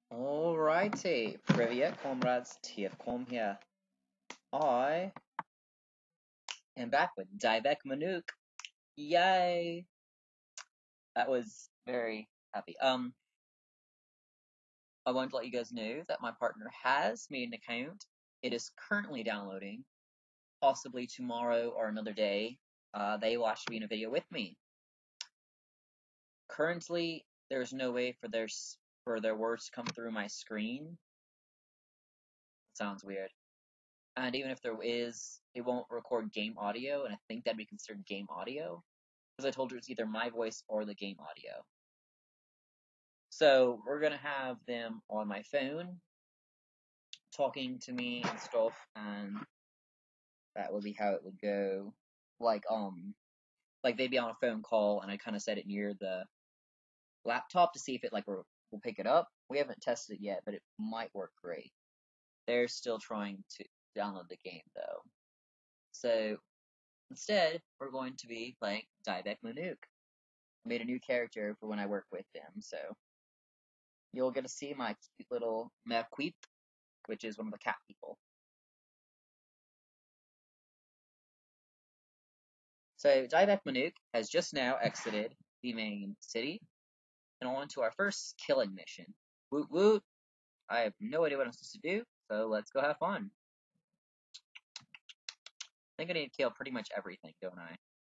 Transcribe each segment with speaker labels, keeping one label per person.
Speaker 1: Alrighty, Привет, comrades, TFCom here. I am back with Divek Manuk. Yay! That was very happy. I wanted to let you guys know that my partner has made an account. It is currently downloading. Possibly tomorrow or another day, they will actually be in a video with me. Currently, there's no way for their words to come through my screen. Sounds weird. And even if there is, it won't record game audio, and I think that'd be considered game audio, because I told her it's either my voice or the game audio. So we're gonna have them on my phone, talking to me and stuff, and that would be how it would go. Like they'd be on a phone call, and I kind of set it near the laptop to see if it will pick it up. We haven't tested it yet, but it might work great. They're still trying to download the game though. So instead, we're going to be playing Divek Manuk. I made a new character for when I work with them, so you'll get to see my cute little Mequeep, which is one of the cat people. So Divek Manuk has just now exited the main city and on to our first killing mission. Woot woot! I have no idea what I'm supposed to do, so let's go have fun. I think I need to kill pretty much everything, don't I?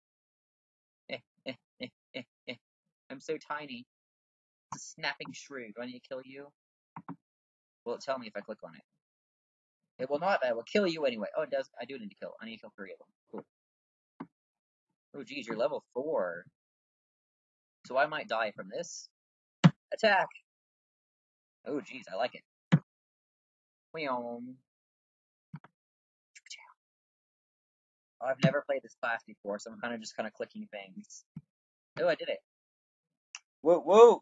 Speaker 1: I'm so tiny. It's a snapping shrew. Do I need to kill you? Will it tell me if I click on it? It will not, but I will kill you anyway. Oh, it does. I do need to kill. I need to kill 3 of them. Cool. Oh, geez, you're level 4. So I might die from this. Attack! Oh, geez, I like it. Weom. I've never played this class before, so I'm kind of clicking things. Oh, I did it. Whoa, whoa!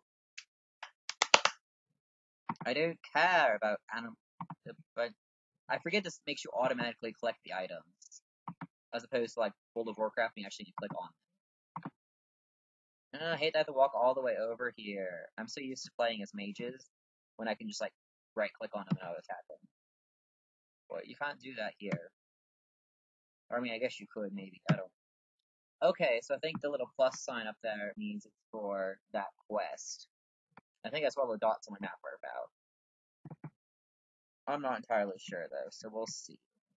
Speaker 1: I don't care about but I forget this makes you automatically collect the items, as opposed to like World of Warcraft, and you actually need to click on them. I hate that I have to walk all the way over here. I'm so used to playing as mages, when I can just like right-click on them and I'll attack them. But you can't do that here. Or I mean, I guess you could maybe. I don't. Okay, so I think the little plus sign up there means it's for that quest. I think that's what the dots on my map are about. I'm not entirely sure though, so we'll see.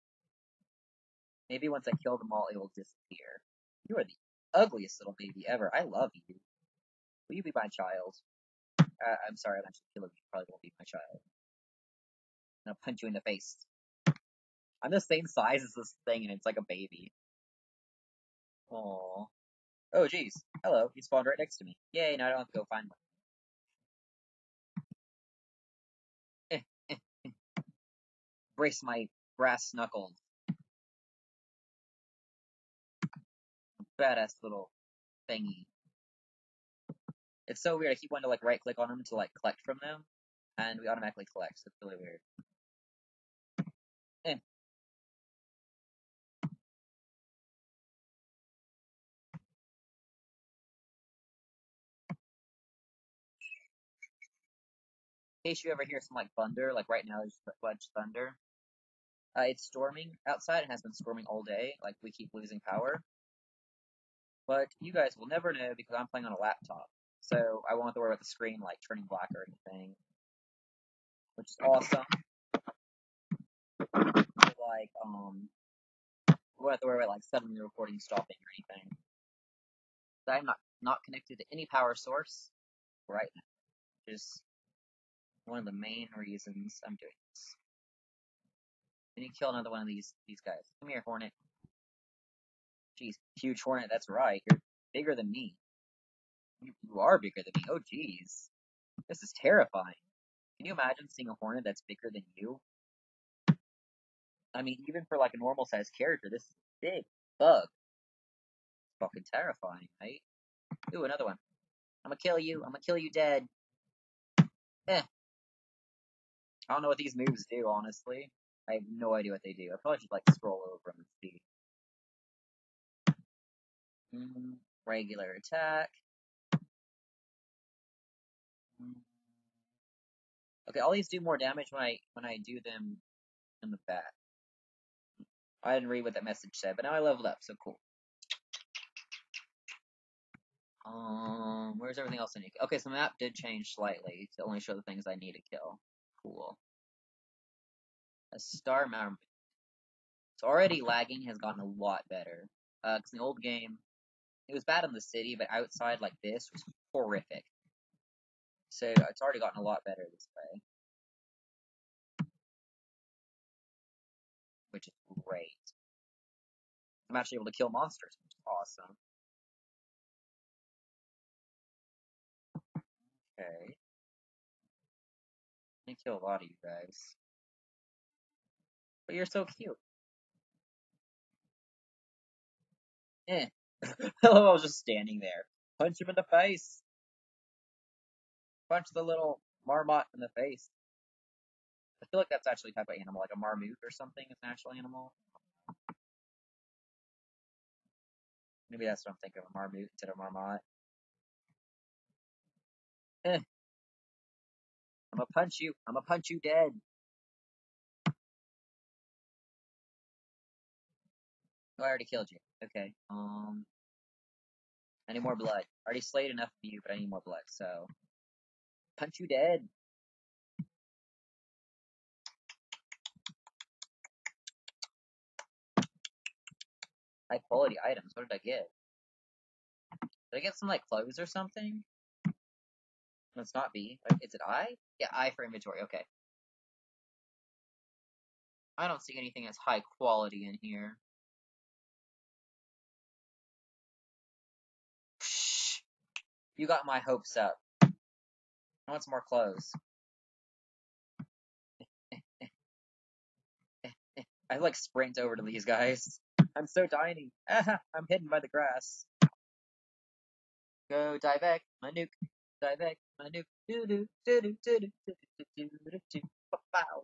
Speaker 1: Maybe once I kill them all, it will disappear. You are the ugliest little baby ever. I love you. Will you be my child? I'm sorry, I'm actually killing you. Probably won't be my child. And I'll punch you in the face. I'm the same size as this thing, and it's like a baby. Aww. Oh, jeez. Hello. You spawned right next to me. Yay, now I don't have to go find one. Brace my brass knuckles. Badass little thingy. It's so weird. I keep wanting to like right click on them to like collect from them, and we automatically collect. So it's really weird. In case you ever hear some like thunder, like right now there's just a bunch of thunder. It's storming outside and has been storming all day. Like we keep losing power, but you guys will never know because I'm playing on a laptop, so I won't have to worry about the screen like turning black or anything, which is awesome. Like we won't have to worry about like suddenly recording stopping or anything. So I'm not connected to any power source right now, which is one of the main reasons I'm doing this. I need to kill another one of these guys. Come here, Hornet. Jeez, huge Hornet, that's right. You're bigger than me. You are bigger than me. Oh, jeez. This is terrifying. Can you imagine seeing a Hornet that's bigger than you? I mean, even for like a normal sized character, this is a big bug. It's fucking terrifying, right? Ooh, another one. I'm gonna kill you. I'm gonna kill you dead. Eh. I don't know what these moves do, honestly. I have no idea what they do. I probably should like scroll over them and see. Regular attack. Okay, all these do more damage when I do them in the back. I didn't read what that message said, but now I leveled up, so cool. Where's everything else I need? Okay, so the map did change slightly to only show the things I need to kill. Cool. A star mountain. So already lagging has gotten a lot better. Cause in the old game, it was bad in the city, but outside like this was horrific. So it's already gotten a lot better this way, which is great. I'm actually able to kill monsters, which is awesome. Okay. I kill a lot of you guys. But you're so cute. Eh. I was just standing there. Punch him in the face. Punch the little marmot in the face. I feel like that's actually a type of animal, like a marmot or something is an actual animal. Maybe that's what I'm thinking of, a marmot instead of marmot. Eh. I'm gonna punch you. I'm gonna punch you dead. Oh, I already killed you. Okay. I need more blood. I already slayed enough of you, but I need more blood, so. Punch you dead. High quality items. What did I get? Did I get some, like, clothes or something? Let's not be. Is it I? Yeah, I for inventory. Okay. I don't see anything that's high quality in here. Psh, you got my hopes up. I want some more clothes. I like sprint over to these guys. I'm so tiny. I'm hidden by the grass. Go Divek, my nuke. Divek, my nuke. Do do do do do do do do do do. Wow.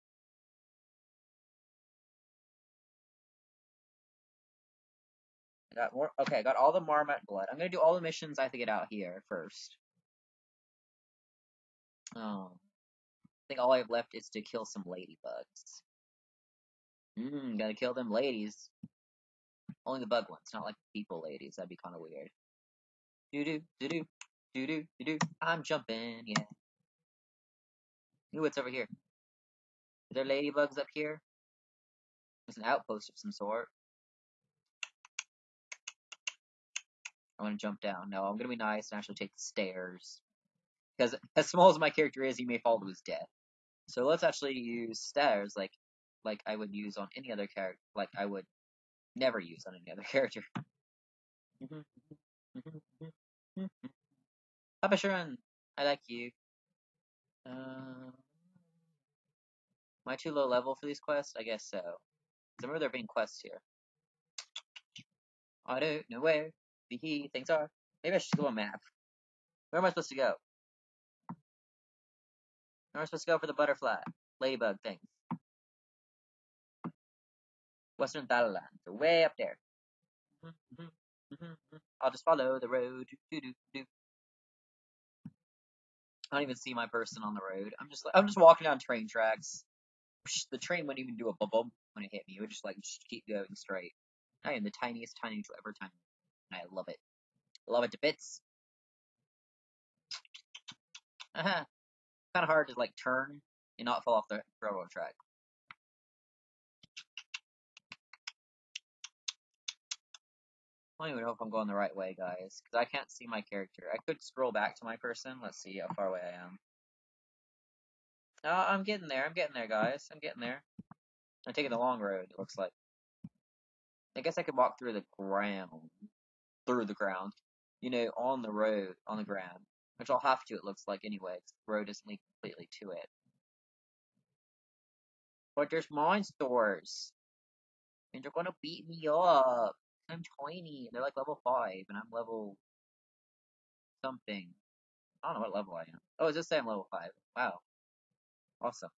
Speaker 1: I got more. Okay, I got all the Marmot blood. I'm gonna do all the missions I have to get out here first. Oh, I think all I have left is to kill some ladybugs. Gotta kill them ladies. Only the bug ones, not like people ladies. That'd be kind of weird. Do do do do do do do do. I'm jumping, yeah. Ooh, what's over here? Are there ladybugs up here? There's an outpost of some sort. I want to jump down. No, I'm gonna be nice and actually take the stairs. Because as small as my character is, he may fall to his death. So let's actually use stairs like I would use on any other character. Like I would never use on any other character. Papa Sharon, I like you. Am I too low level for these quests? I guess so. Because I remember there being quests here. I don't know where the things are. Maybe I should go on a map. Where am I supposed to go? Where am I supposed to go for the butterfly? Ladybug things. Western Thailand. They're way up there. I'll just follow the road. I don't even see my person on the road. I'm just walking down train tracks. The train wouldn't even do a bump when it hit me. It would just keep going straight. I am the tiniest tiny ever tiny, and I love it. Love it to bits. Kind of hard to turn and not fall off the railroad track. I don't even know if I'm going the right way, guys, because I can't see my character. I could scroll back to my person. Let's see how far away I am. I'm getting there. I'm getting there, guys. I'm getting there. I'm taking the long road, it looks like. I guess I could walk through the ground. Through the ground. On the road, on the ground. Which I'll have to, it looks like, anyway. The road doesn't lead completely to it. But there's monsters. And they're gonna beat me up. I'm tiny. They're like level 5, and I'm level something. I don't know what level I am. Oh, it does say I'm level 5. Wow. Awesome.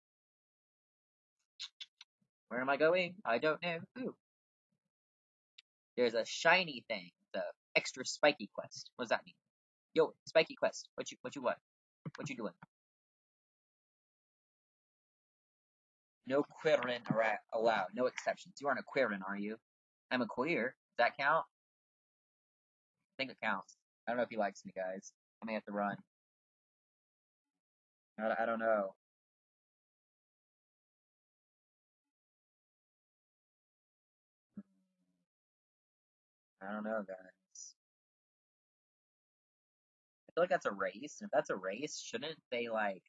Speaker 1: Where am I going? I don't know. Ooh. There's a shiny thing. The extra spiky quest. What does that mean? Yo, spiky quest. What you want? What you doing? No queering allowed. No exceptions. You aren't a queering, are you? I'm a queer. Does that count? I think it counts. I don't know if he likes me, guys. I may have to run. I don't know. I don't know, guys. I feel like that's a race. And if that's a race, shouldn't they, like,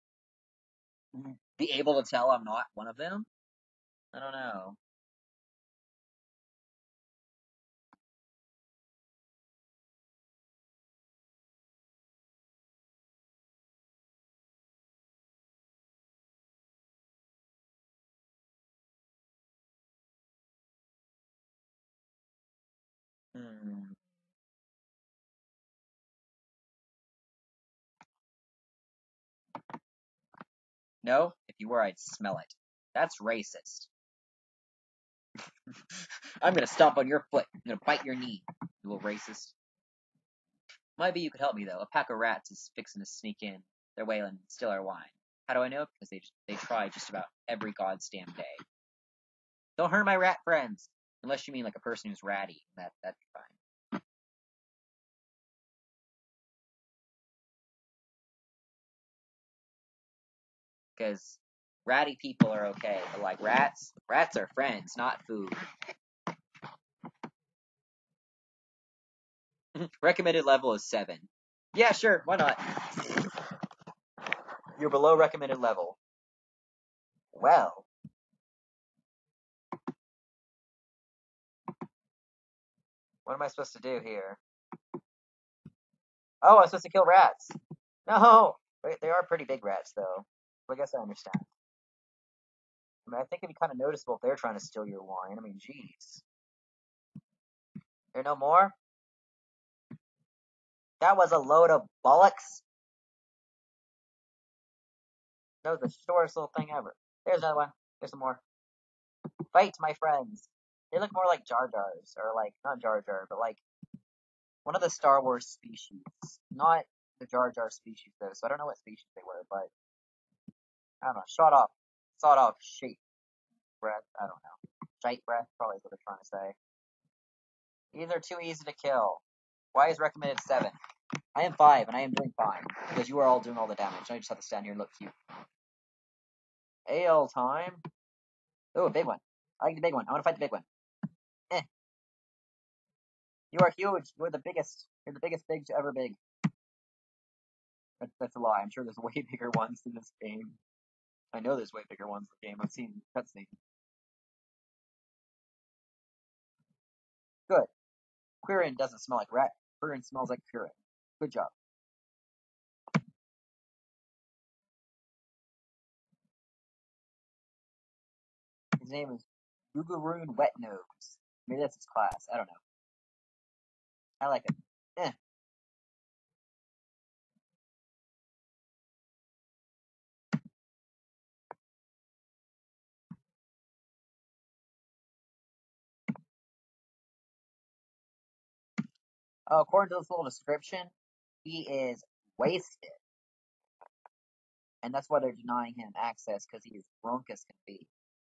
Speaker 1: be able to tell I'm not one of them? I don't know. Hmm. No? If you were, I'd smell it. That's racist. I'm gonna stomp on your foot. I'm gonna bite your knee, you little racist. Might be you could help me, though. A pack of rats is fixing to sneak in their way and steal our wine. How do I know? Because they try just about every goddamn day. Don't hurt my rat friends! Unless you mean like a person who's ratty. That'd be fine. Because ratty people are okay, but like rats are friends, not food. Recommended level is 7. Yeah, sure, why not? You're below recommended level. Well. What am I supposed to do here? Oh, I'm supposed to kill rats. No! They are pretty big rats, though. I guess I understand. I mean, I think it'd be kind of noticeable if they're trying to steal your wine. I mean, jeez. There no more? That was a load of bollocks. That was the shortest little thing ever. There's another one. There's some more. Fight, my friends. They look more like Jar Jars, or like, not Jar Jar, but like one of the Star Wars species. Not the Jar Jar species, though, so I don't know what species they were, but I don't know. Sawed off shape breath. I don't know. Shite breath, probably is what they're trying to say. These are too easy to kill. Why is recommended 7? I am 5, and I am doing fine, because you are all doing all the damage. I just have to stand here and look cute. AL time. Oh, a big one. I like the big one. I want to fight the big one. Eh. You are huge. You're the biggest. You're the biggest big to ever big. That's a lie. I'm sure there's way bigger ones in this game. I know there's way bigger ones in the game. I've seen cutscenes. Good. Quirin doesn't smell like rat. Quirin smells like Quirin. Good job. His name is Gugaroon Wetnose. Maybe that's his class. I don't know. I like it. Eh. According to this little description, he is wasted. And that's why they're denying him access, because he is drunk as can be.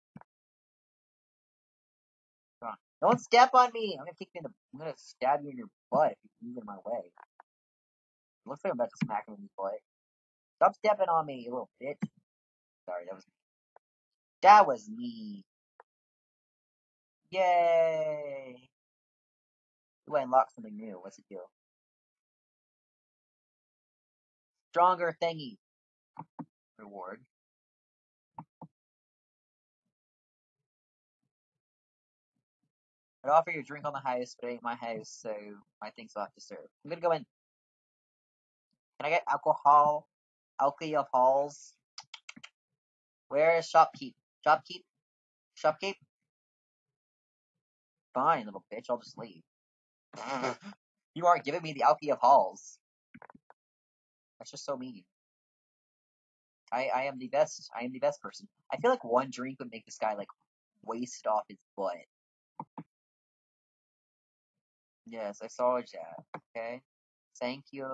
Speaker 1: Come on. Don't step on me! I'm gonna stab you in your butt if you move in my way. It looks like I'm about to smack him in his butt. Stop stepping on me, you little bitch. Sorry, that was me. Yay! Ooh, I unlocked something new. What's it do? Stronger thingy. Reward. I'd offer you a drink on the house, but it ain't my house, so my things will have to serve. I'm gonna go in. Can I get alcohol? Alcohols? Where is shopkeep? Shopkeep? Shopkeep? Fine, little bitch, I'll just leave. You aren't giving me the alcohols. That's just so mean. I am the best. I am the best person. I feel like one drink would make this guy, like, waste off his butt. Yes, I saw that. Okay? Thank you.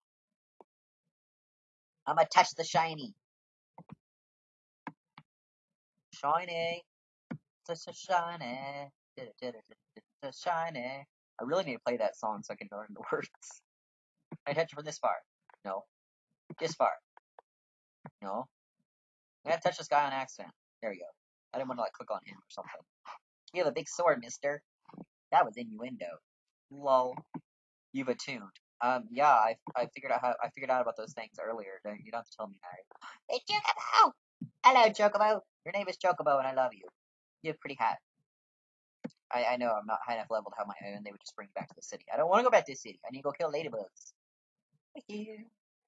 Speaker 1: I'ma touch the shiny. shiny, so shiny, shiny. I really need to play that song so I can learn the words. I touch it from this far. No. This far. No. I gotta touch this guy on accident. There we go. I didn't want to like click on him or something. You have a big sword, mister. That was innuendo. Lol. You've attuned. Yeah, I figured out about those things earlier. You don't have to tell me now. Hey, Chocobo! Hello, Chocobo. Your name is Chocobo, and I love you. You have a pretty hat. I know I'm not high enough level to have my own. They would just bring me back to the city. I don't want to go back to the city. I need to go kill ladybugs. Here.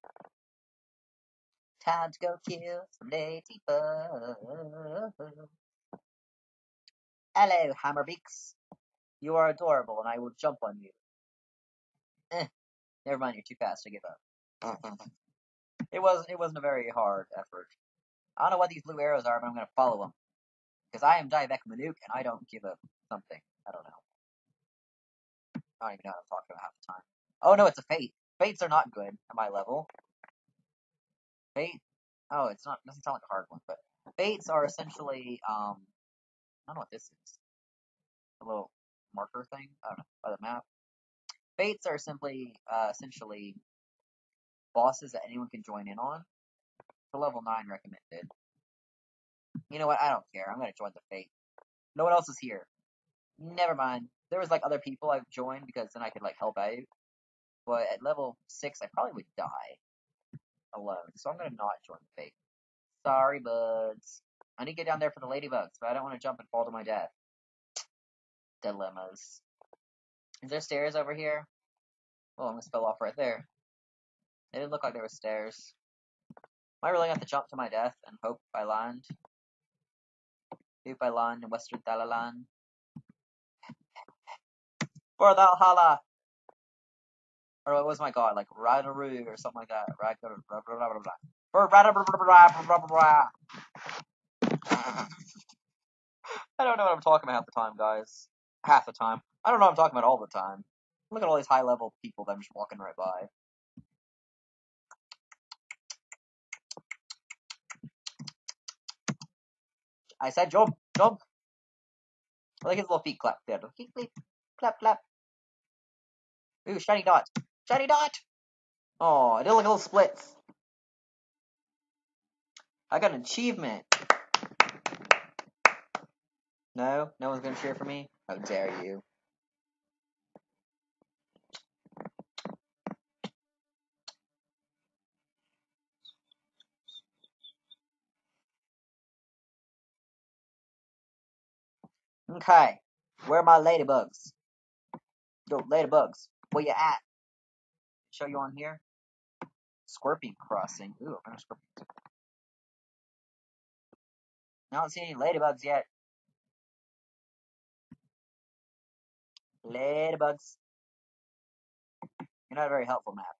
Speaker 1: Time to go kill some ladybugs. Hello, Hammerbeaks. You are adorable, and I will jump on you. Never mind. You're too fast. I give up. It wasn't a very hard effort. I don't know what these blue arrows are, but I'm gonna follow them because I am Diavec Manuk, and I don't give a something. I don't know. I don't even know what I'm talking about half the time. Oh no, it's a fate. Fates are not good at my level. Fate. Oh, it's not. Doesn't sound like a hard one, but fates are essentially. I don't know what this is. A little marker thing. I don't know. By the map. Fates are simply essentially bosses that anyone can join in on. For level 9 recommended. You know what? I don't care. I'm gonna join the fate. No one else is here. Never mind. There was like other people I've joined because then I could like help out. But at level 6, I probably would die alone. So I'm gonna not join the fate. Sorry, buds. I need to get down there for the ladybugs, but I don't want to jump and fall to my death. Dilemmas. Is there stairs over here? Oh, I'm gonna spell off right there. It didn't look like there were stairs. Am I really gonna have to jump to my death and hope I land? Hope I land in Western Thalaland. For Valhalla! Or what was my god? Like Radaroo or something like that. I don't know what I'm talking about half the time, guys. Half the time. I don't know what I'm talking about all the time. Look at all these high level people that I'm just walking right by. I said jump, jump. I like his little feet clap there. Clap, clap. Ooh, shiny dot. Shiny dot! Oh, I did like a little splits. I got an achievement. No? No one's gonna cheer for me? How dare you. Okay. Where are my ladybugs? Yo, ladybugs. Where you at? Show you on here? Scorpion Crossing. Ooh, I'm Scorpion. I don't see any ladybugs yet. Ladybugs. You're not a very helpful map.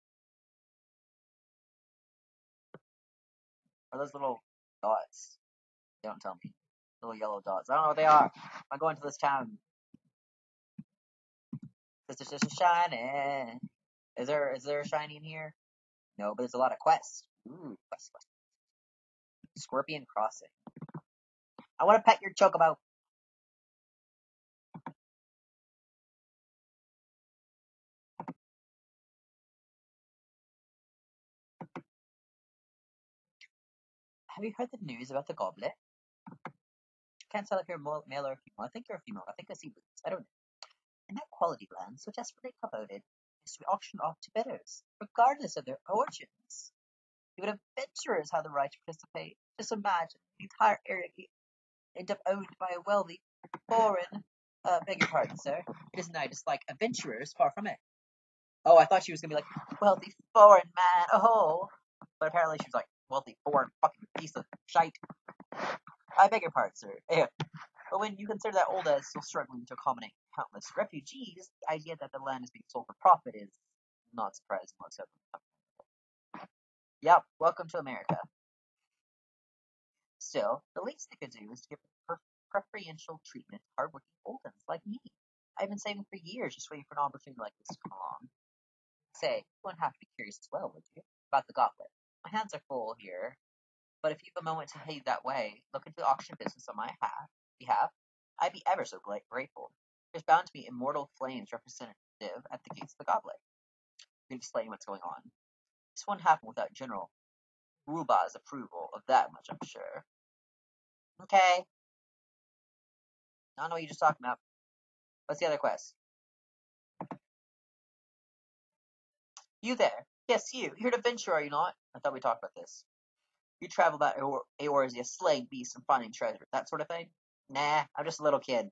Speaker 1: Are those little dots? They don't tell me. Little yellow dots. I don't know what they are. I'm going to this town. It's just shiny. Is there a shiny in here? No, but there's a lot of quests. Ooh, quest. Scorpion Crossing. I want to pet your chocobo. Have you heard the news about the goblet? Can't tell if you're male or female. I think you're a female. I think I see boobs. I don't know. And that quality land, so desperately coveted, is to be auctioned off to bidders, regardless of their origins. Even adventurers have the right to participate. Just imagine the entire area end up owned by a wealthy foreign. Beg your pardon, sir. It isn't I dislike adventurers, far from it. Oh, I thought she was gonna be like wealthy foreign man. Oh, but apparently she was like wealthy foreign fucking piece of shite. I beg your pardon, sir. Yeah. But when you consider that Olda is still struggling to accommodate countless refugees, the idea that the land is being sold for profit is not surprising whatsoever. Yep, welcome to America. Still, the least they could do is to give preferential treatment to hardworking Oldens like me. I've been saving for years just waiting for an opportunity like this to come along. Say, you wouldn't have to be curious as well, would you? About the goblet. My hands are full here. But if you have a moment to head that way, look into the auction business on my behalf. I'd be ever so grateful. There's bound to be immortal flames representative at the gates of the goblet. You can explain what's going on. This won't happen without General Ruba's approval of that much, I'm sure. Okay. I don't know what you're just talking about. What's the other quest? You there. Yes, you. You're an adventurer, are you not? I thought we talked about this. You travel about Eorzea, slaying beasts and finding treasure. That sort of thing? Nah, I'm just a little kid.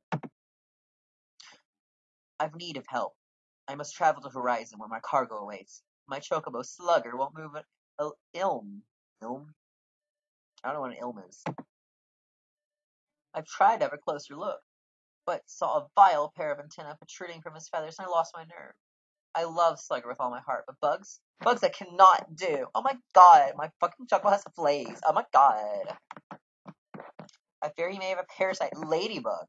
Speaker 1: I've need of help. I must travel to Horizon where my cargo awaits. My chocobo Slugger won't move an ilm. Ilm? I don't know what an ilm is. I've tried to have a closer look, but saw a vile pair of antennae protruding from his feathers and I lost my nerve. I love Slugger with all my heart, but bugs? Bugs I cannot do. Oh my god, my fucking chocobo has a flaze. Oh my god. I fear he may have a parasite ladybug.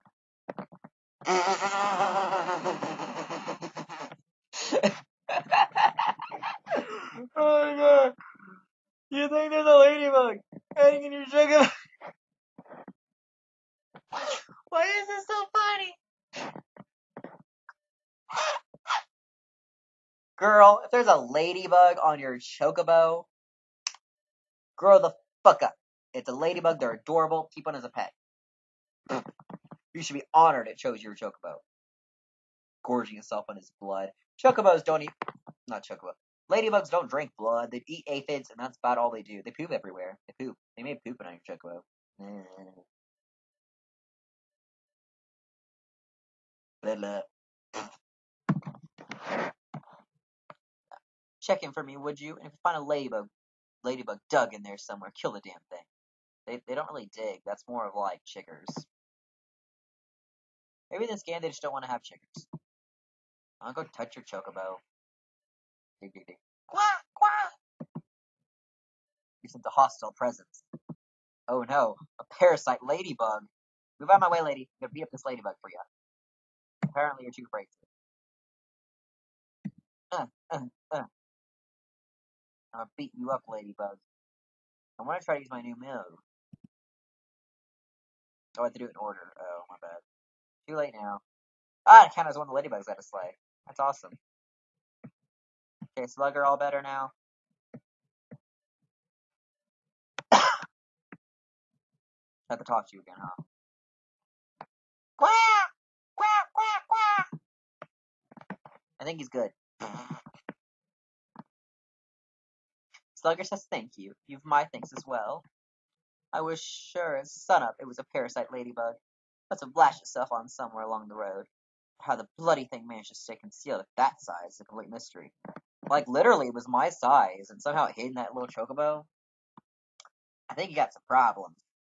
Speaker 1: Oh my god. You think there's a ladybug hiding in your sugar? Why is this so funny? Girl, if there's a ladybug on your chocobo, grow the fuck up. It's a ladybug, they're adorable, keep one as a pet. You should be honored it chose your chocobo. Gorging itself on his blood. Chocobos don't eat... Not chocobo. Ladybugs don't drink blood. They eat aphids, and that's about all they do. They poop everywhere. They poop. They may poop on your chocobo. Blah, blah. Check in for me, would you? And if you find a ladybug dug in there somewhere, kill the damn thing. They don't really dig. That's more of like chiggers. Maybe in this game they just don't want to have chiggers. I'll go touch your chocobo. Dig, dig, dig. Quack, quack! You sense a hostile presence. Oh no, a parasite ladybug. Move out of my way, lady. I'm gonna beat up this ladybug for you. Apparently you're too afraid to. I'll beat you up, ladybug. I want to try to use my new move. Oh, I have to do it in order. Oh, my bad. Too late now. Ah, it counted as one of the ladybugs I had to slay. That's awesome. Okay, Slugger, all better now. I have to talk to you again, huh? Quack! Quack, quack, quack! I think he's good. Slugger says thank you. You've my thanks as well. I was sure as sunup it was a parasite ladybug. Must have lashed itself on somewhere along the road. How the bloody thing managed to stay concealed at that size is a complete mystery. Like, literally, it was my size, and somehow it hid in that little chocobo. I think you got some problems.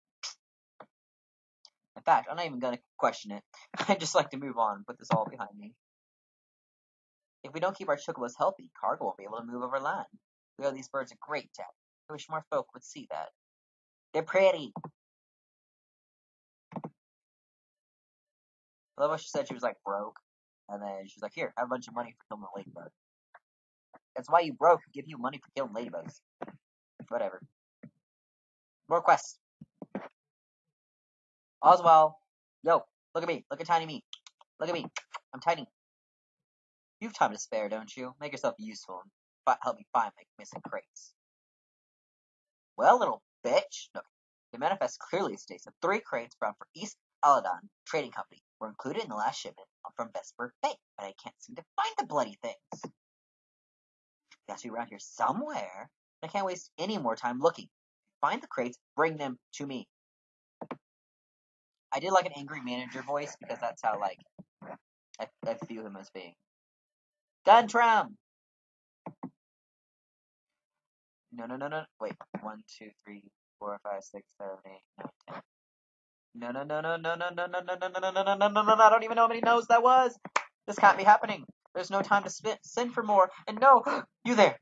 Speaker 1: In fact, I'm not even gonna question it. I'd just like to move on and put this all behind me. If we don't keep our chocobos healthy, cargo won't be able to move over land. We owe these birds a great debt. I wish more folk would see that. They're pretty. I love how she said she was like broke, and then she's like, "Here, have a bunch of money for killing a ladybug." That's why you broke. Give you money for killing ladybugs. Whatever. More quests. Oswald. Yo, look at me. Look at tiny me. Look at me. I'm tiny. You've time to spare, don't you? Make yourself useful and help me find my missing crates. Well, little bitch. No. The manifest clearly states that 3 crates bound for East Aladan Trading Company were included in the last shipment from Vesper Bay, but I can't seem to find the bloody things. They have to be around here somewhere, and I can't waste any more time looking. Find the crates, bring them to me. I did like an angry manager voice because that's how, like, I feel him as being. Guntram! No. Wait. 1, 2, 3, 4, 5, 6, 7, 8, 9, 10. No. I don't even know how many no's that was. This can't be happening. There's no time to send for more. And no, you there.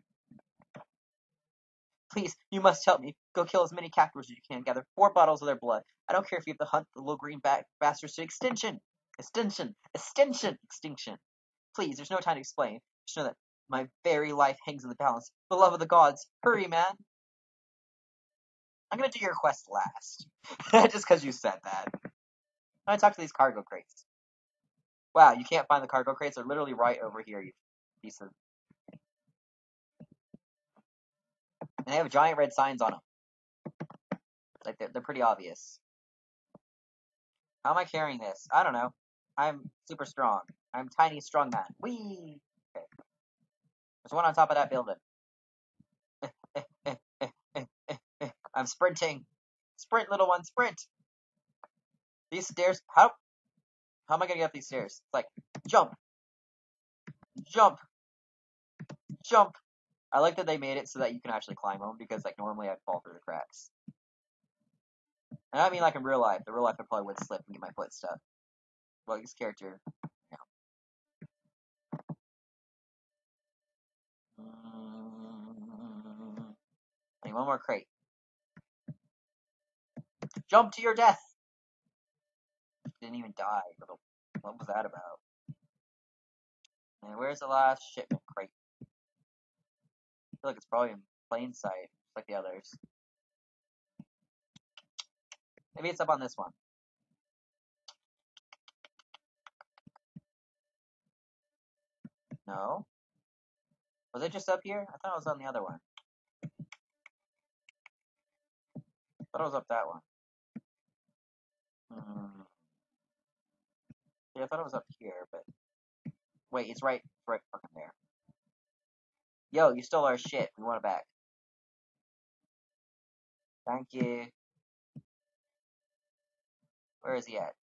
Speaker 1: Please, you must help me. Go kill as many captors as you can. Gather 4 bottles of their blood. I don't care if you have to hunt the little green bastards to extinction. Extinction. Please, there's no time to explain. Just know that my very life hangs in the balance. The love of the gods. Hurry, man. I'm gonna do your quest last. Just because you said that. I'm gonna talk to these cargo crates. Wow, you can't find the cargo crates. They're literally right over here, you piece of... And they have giant red signs on them. Like, they're pretty obvious. How am I carrying this? I don't know. I'm super strong. I'm tiny strong man. Whee! Okay. There's one on top of that building. I'm sprinting. Sprint, little one, sprint! These stairs... How am I gonna get up these stairs? It's like, jump! Jump! Jump! I like that they made it so that you can actually climb them, because, like, normally I'd fall through the cracks. And I mean, like, in real life. In real life, I probably would slip and get my foot stuck. Well, this character... I need one more crate. Jump to your death! Didn't even die. What was that about? And where's the last shipment crate? I feel like it's probably in plain sight, like the others. Maybe it's up on this one. No? Was it just up here? I thought it was on the other one. I thought it was up that one. Yeah, I thought it was up here, but... Wait, it's right fucking there. Yo, you stole our shit. We want it back. Thank you. Where is he at?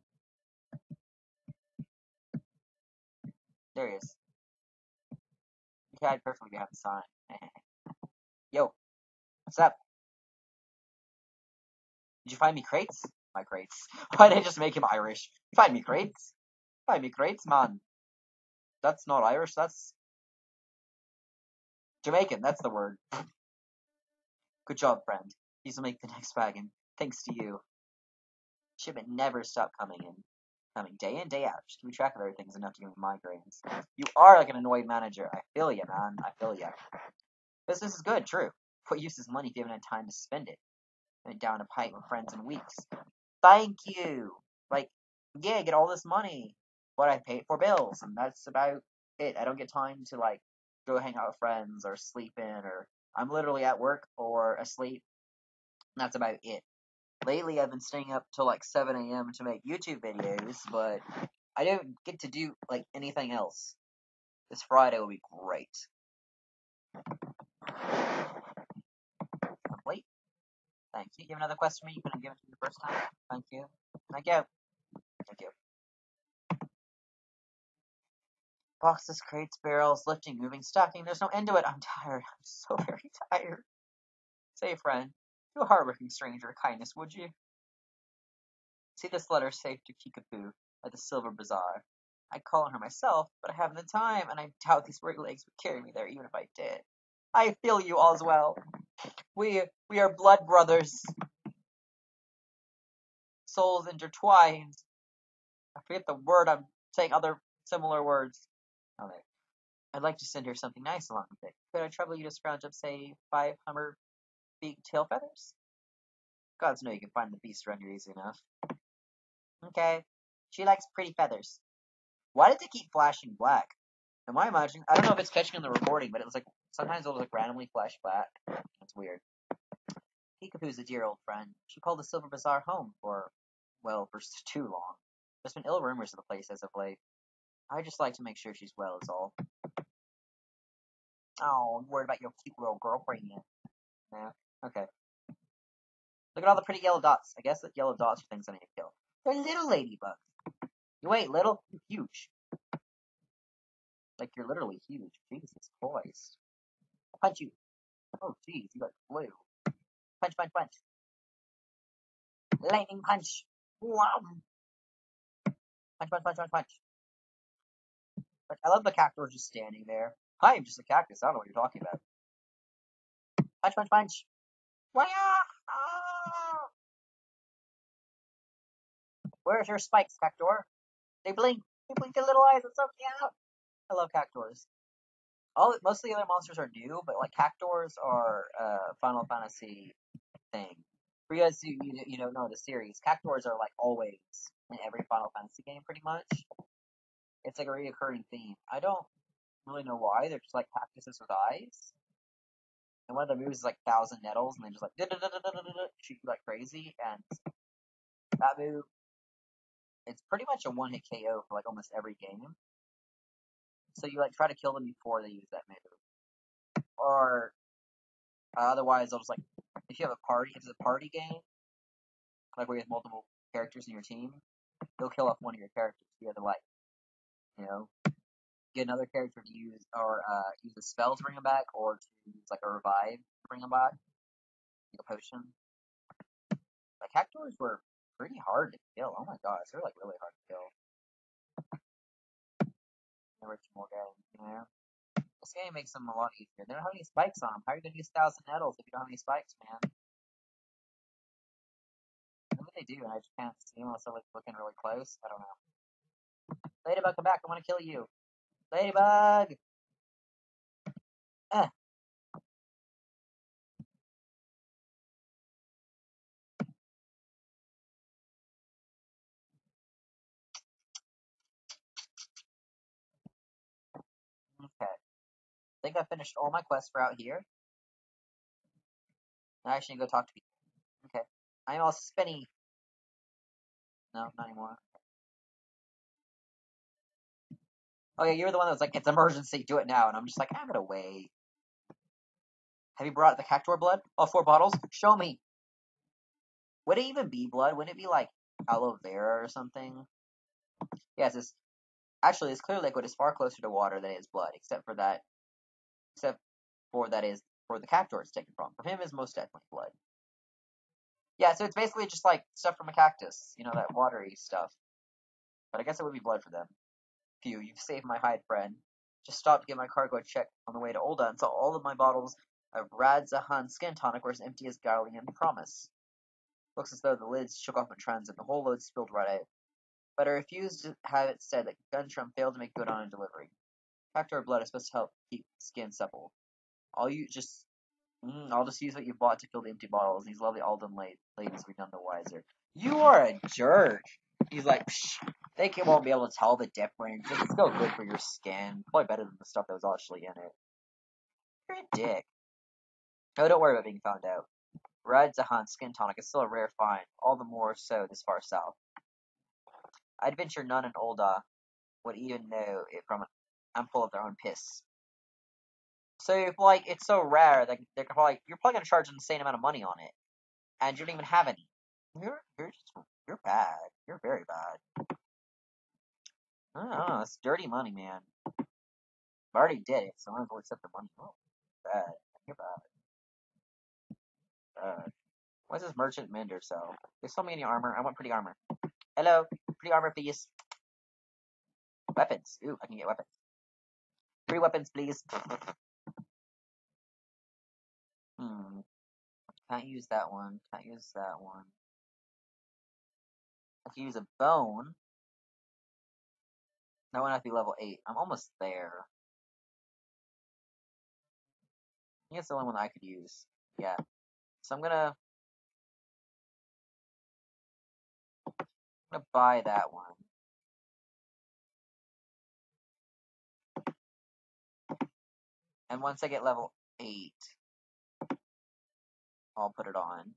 Speaker 1: There he is. He hid perfectly behind the sign. Yo, what's up? Did you find me crates? My crates. Why did I just make him Irish? Find me crates? Find me crates, man. That's not Irish, that's Jamaican, that's the word. Good job, friend. These will make the next wagon. Thanks to you. Shipment never stopped coming in. Coming day in, day out. Just keeping track of everything is enough to give me migraines. You are like an annoyed manager. I feel ya, man. I feel ya. Business is good, true. What use is money if you haven't had time to spend it? Went down a pipe with friends in weeks. Thank you! Like, yeah, I get all this money, but I pay for bills, and that's about it. I don't get time to, like, go hang out with friends, or sleep in, or I'm literally at work, or asleep, and that's about it. Lately, I've been staying up till, like, 7 a.m. to make YouTube videos, but I don't get to do, like, anything else. This Friday will be great. Complete. Thank you. You have another question for me? You couldn't give it to me the first time? Thank you. Thank you. Thank you. Boxes, crates, barrels, lifting, moving, stacking. There's no end to it. I'm tired. I'm so very tired. Say, friend, do a hardworking stranger a kindness, would you? See this letter safe to Kickapoo at the Silver Bazaar. I'd call on her myself, but I haven't the time, and I doubt these weary legs would carry me there even if I did. I feel you, Oswell. We are blood brothers. Souls intertwined. I forget the word. I'm saying other similar words. Okay. I'd like to send her something nice along with it. Could I trouble you to scrounge up, say, 5 hummer beak tail feathers? Gods know you can find the beast around here easy enough. Okay. She likes pretty feathers. Why did they keep flashing black? Am I imagining? I don't know if it's catching in the recording, but it was like sometimes it'll like randomly flash black. It's weird. Peekapoo's a dear old friend. She called the Silver Bazaar home for too long. There's been ill rumors of the place as of late. I just like to make sure she's well is all. Oh, I'm worried about your cute little girlfriend. Yeah. Okay. Look at all the pretty yellow dots. I guess that yellow dots are things I need to kill. They're little ladybugs. You ain't little, you're huge. Like, you're literally huge. Jesus Christ. I'll punch you. Oh, jeez, you got blue. Punch, punch, punch. Lightning punch. Wow. Punch, punch, punch, punch, punch. But I love the cactus just standing there. Hi, I'm just a cactus. I don't know what you're talking about. Punch, punch, punch. Wow. Ah. Where's your spikes, Cactor? They blink. They blink their little eyes. It's so cute. I love Cactors. Most of the other monsters are new, but like Cactors are Final Fantasy thing. For you guys who you don't know the series, Cactuars are like always in every Final Fantasy game, pretty much. It's like a reoccurring theme. I don't really know why. They're just like cactuses with eyes. And one of the moves is like Thousand Nettles, and they just like shoot you like crazy. And that move, it's pretty much a one-hit KO for like almost every game. So you like try to kill them before they use that move, or otherwise they'll just like if you have if it's a party game, like where you have multiple characters in your team, they'll kill off one of your characters. You have to like you know get another character to use or use a spell to bring them back, or to use like a revive to bring them back, like a potion. Like Cactuars were pretty hard to kill. Oh my gosh, they're like really hard to kill. Never two more games, you know. This game makes them a lot easier. They don't have any spikes on them. How are you gonna use Thousand Nettles if you don't have any spikes, man? Maybe they do, and I just can't see them unless I'm like looking really close. I don't know. Ladybug, come back! I want to kill you. Ladybug. Eh. Okay. I think I finished all my quests for out here. I actually need to go talk to people. Okay. I'm all spinny. No, not anymore. Oh yeah, you're the one that was like, it's emergency, do it now. And I'm just like, I'm gonna wait. Have you brought the Cactuar blood? All 4 bottles? Show me. Would it even be blood? Wouldn't it be like aloe vera or something? Yes, actually this clear liquid is far closer to water than it is blood, except for that is where the Cactuar is taken from. For him is most definitely blood. Yeah, so it's basically just like stuff from a cactus, that watery stuff. But I guess it would be blood for them. Phew, you've saved my hide, friend. Just stopped to get my cargo checked on the way to Ul'dah and saw all of my bottles of Rad Zahan skin tonic were as empty as Garlean promise. Looks as though the lids shook off in transit, the whole load spilled right out. But I refused to have it said that Guntram failed to make good on a delivery. Cactuar blood is supposed to help keep skin supple. I'll just use what you bought to fill the empty bottles. These lovely Alden ladies will be none the wiser. You are a jerk. He's like, psh, they won't be able to tell the difference. It's still good for your skin. Probably better than the stuff that was actually in it. You're a dick. Oh, don't worry about being found out. Rad Zahan skin tonic is still a rare find, all the more so this far south. I'd venture none in Ul'dah would even know it from an ample of their own piss. So if it's so rare that you're probably gonna charge an insane amount of money on it, and you don't even have any. You're bad. You're very bad. I don't know. It's dirty money, man. I already did it, so I might as well accept the money. Oh, bad. You're bad. What's this merchant mender sell? They sell me any armor. I want pretty armor. Hello, pretty armor, please. Weapons. Ooh, I can get weapons. 3 weapons, please. Can't use that one. Can't use that one. I can use a bone. That one has to be level 8. I'm almost there. I think it's the only one that I could use. Yeah. So I'm gonna buy that one. And once I get level 8, I'll put it on.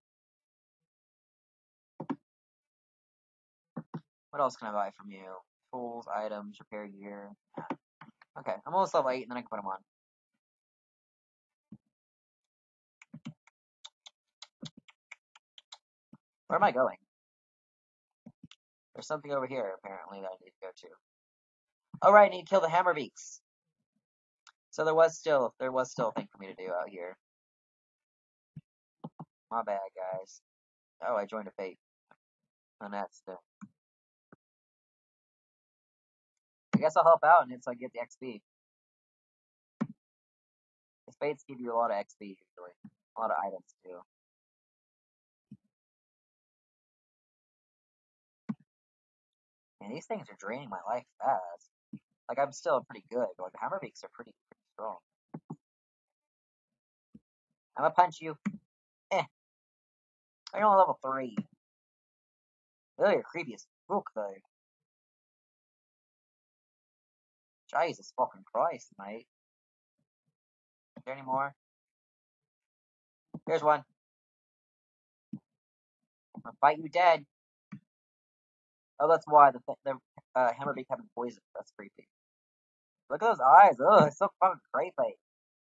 Speaker 1: What else can I buy from you? Tools, items, repair gear. Yeah. Okay, I'm almost level 8, and then I can put them on. Where am I going? There's something over here, apparently, that I need to go to. Oh, right, I need to kill the Hammerbeaks. So there was still a thing for me to do out here. My bad, guys. Oh, I joined a fate. And that's the... I guess I'll help out, and it's like get the XP. The fates give you a lot of XP, usually. A lot of items, too. And these things are draining my life fast. Like, I'm still pretty good, but the Hammerbeaks are pretty strong. I'm gonna punch you. I'm only level 3. Really, you're creepy as fuck, though. Jesus fucking Christ, mate. Is there any more? Here's one. I'm gonna fight you dead. Oh, that's why the Hammerbeak having poison. That's creepy. Look at those eyes. Ugh, it's so fucking creepy.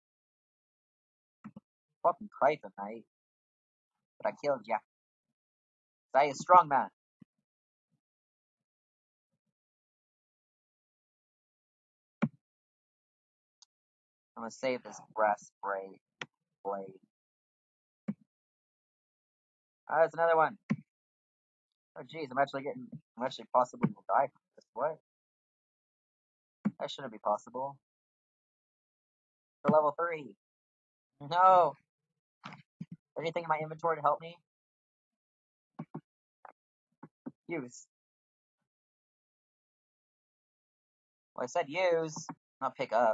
Speaker 1: Fucking creepy, mate. But I killed ya. I a strong man. I'm gonna save this breastplate blade. Oh, there's another one. Oh, jeez, I'm actually possibly will die from this. What? That shouldn't be possible. For level 3. No! Anything in my inventory to help me? Use. Well, I said use, not pick up.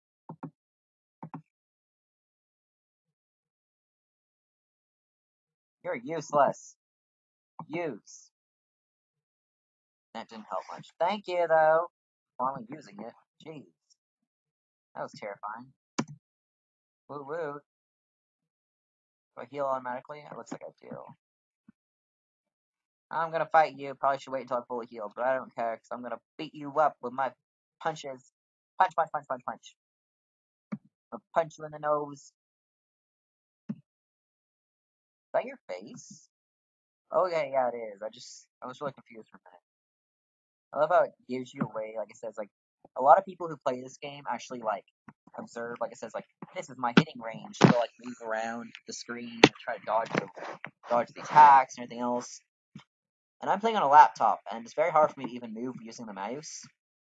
Speaker 1: You're useless. Use. That didn't help much. Thank you, though. Finally using it. Jeez. That was terrifying. Woo woo. Do I heal automatically? It looks like I do. I'm gonna fight you. Probably should wait until I'm fully healed, but I don't care because I'm gonna beat you up with my punches. Punch, punch, punch, punch, punch. I'll punch you in the nose. Is that your face? Oh yeah, it is. I was really confused for a minute. I love how it gives you away. Like it says, like a lot of people who play this game actually like observe. Like it says, like this is my hitting range. So like move around the screen and try to dodge the attacks and everything else. And I'm playing on a laptop, and it's very hard for me to even move using the mouse.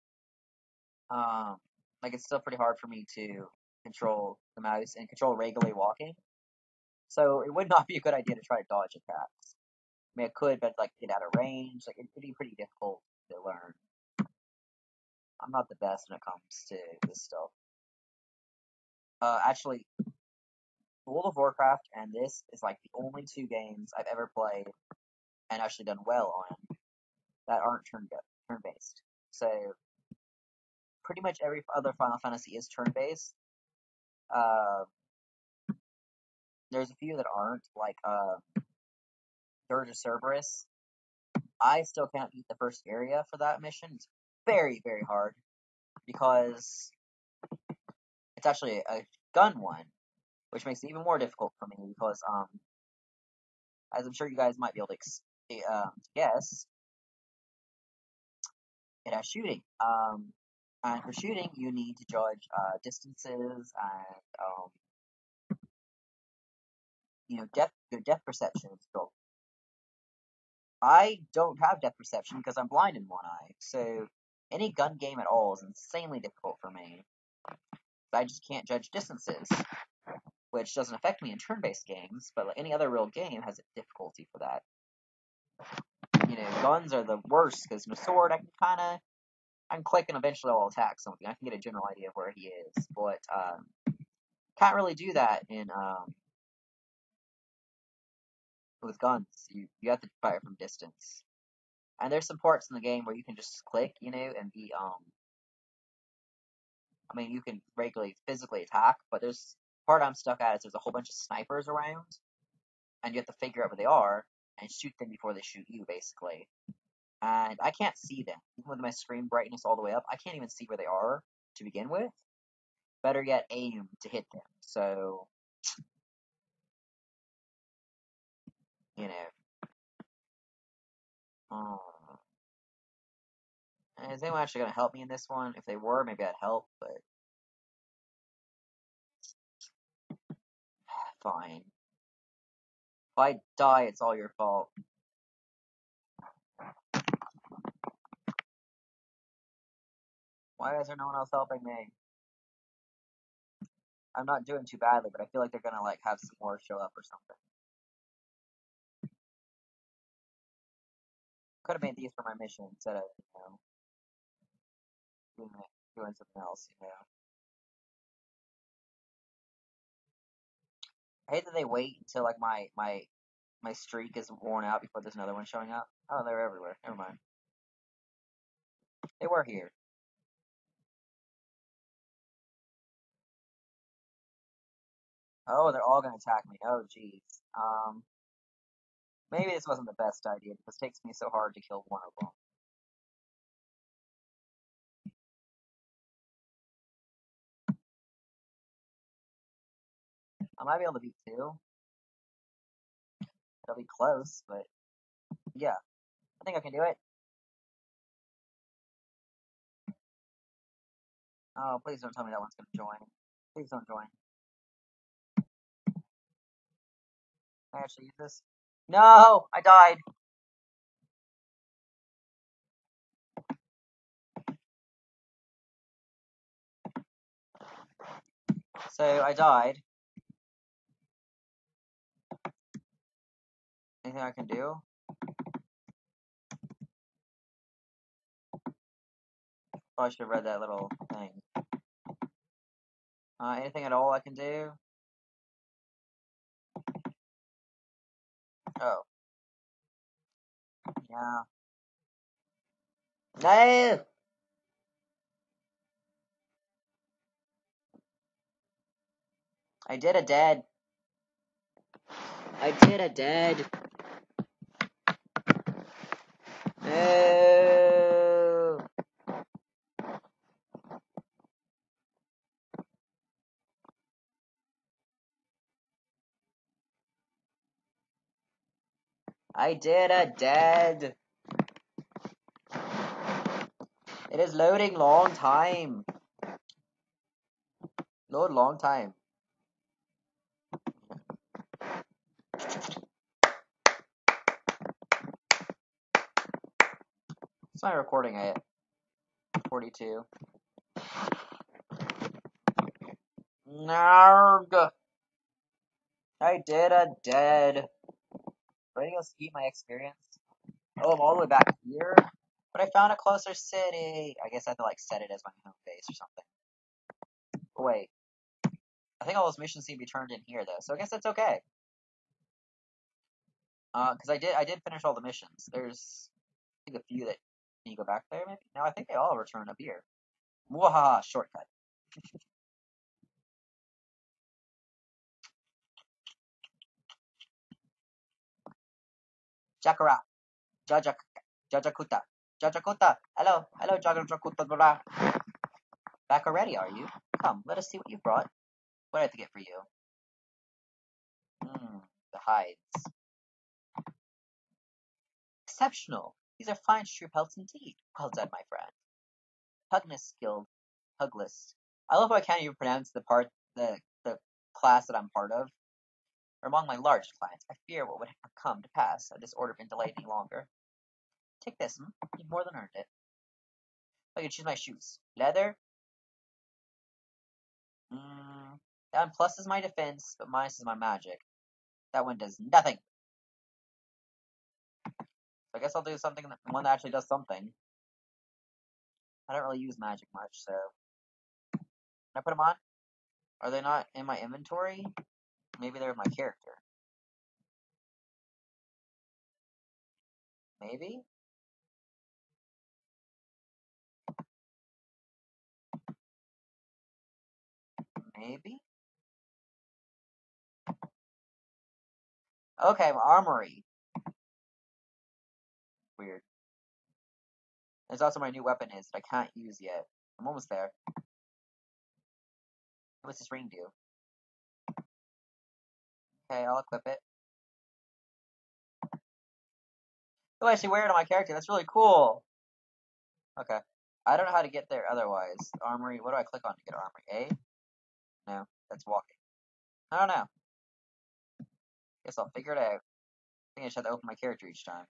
Speaker 1: Like it's still pretty hard for me to control the mouse and control regularly walking. So it would not be a good idea to try to dodge attacks. I mean, it could, but like get out of range, like it'd be pretty difficult to learn. I'm not the best when it comes to this stuff. Actually, World of Warcraft and this is like the only 2 games I've ever played and actually done well on that aren't turn-based. So pretty much every other Final Fantasy is turn-based. Uh, there's a few that aren't, like Dirge of Cerberus. I still can't beat the first area for that mission. It's very, very hard because it's actually a gun one, which makes it even more difficult for me because, as I'm sure you guys might be able to guess, it has shooting. And for shooting, you need to judge distances and your depth perception. So I don't have depth perception because I'm blind in one eye. So any gun game at all is insanely difficult for me. I just can't judge distances, which doesn't affect me in turn-based games, but like any other real game has a difficulty for that. Guns are the worst because with a sword I can click and eventually I'll attack something. I can get a general idea of where he is, but can't really do that in with guns. You have to fire from distance. And there's some parts in the game where you can just click, and be I mean you can regularly physically attack, but there's part I'm stuck at is there's a whole bunch of snipers around, and you have to figure out where they are and shoot them before they shoot you, basically. And I can't see them. Even with my screen brightness all the way up, I can't even see where they are to begin with. Better yet, aim to hit them. So, you know. Is anyone actually going to help me in this one? If they were, maybe I'd help, but fine. If I die, it's all your fault. Why is there no one else helping me? I'm not doing too badly, but I feel like they're gonna have some more show up or something. Could have made these for my mission instead of doing something else. I hate that they wait until my my streak is worn out before there's another one showing up. Oh, they're everywhere. Never mind. They were here. Oh, they're all gonna attack me. Oh, jeez. Maybe this wasn't the best idea because it takes me so hard to kill one of them. I might be able to beat two. It'll be close, but yeah. I think I can do it. Oh, please don't tell me that one's gonna join. Please don't join. Can I actually use this? No! I died! So, I died. Anything I can do? Oh, I should have read that little thing. Anything at all I can do? Oh. Yeah. No! I did a dead. I did a dead. No! I did a dead. It is loading long time. Load long time. It's not recording it. 42. Narg. I did a dead. Ready to go ski my experience? Oh, I'm all the way back here? But I found a closer city. I guess I have to, like, set it as my home base or something. Oh, wait. I think all those missions seem to be turned in here, though, so I guess that's okay. Because I did finish all the missions. There's, I think, a few that... Can you go back there, maybe? No, I think they all return up here. Mwahaha, shortcut. Jakara. Jajakuta. Jajakuta. Hello. Hello, Jajakuta. Back already, are you? Come, let us see what you brought. What do I have to get for you? The hides. Exceptional. These are fine true pelts indeed. Well done, my friend. Pugness skilled. Pugless. I love how I can't even pronounce the class that I'm part of. Or among my largest clients, I fear what would have come to pass had this order been delayed any longer. Take this, You've more than earned it. I can choose my shoes. Leather? That one pluses my defense, but minuses my magic. That one does nothing. So I guess I'll do something one that actually does something. I don't really use magic much, so can I put them on? Are they not in my inventory? Maybe they're in my character. Maybe? Maybe? Okay, my armory. Weird. There's also my new weapon is that I can't use yet. I'm almost there. What's this ring do? Okay, I'll equip it. Oh, I actually wear it on my character. That's really cool. Okay. I don't know how to get there otherwise. Armory. What do I click on to get armory? A? No, that's walking. I don't know. Guess I'll figure it out. I think I just have to open my character each time.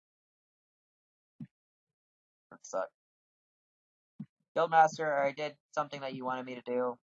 Speaker 1: That sucks. Guildmaster, I did something that you wanted me to do.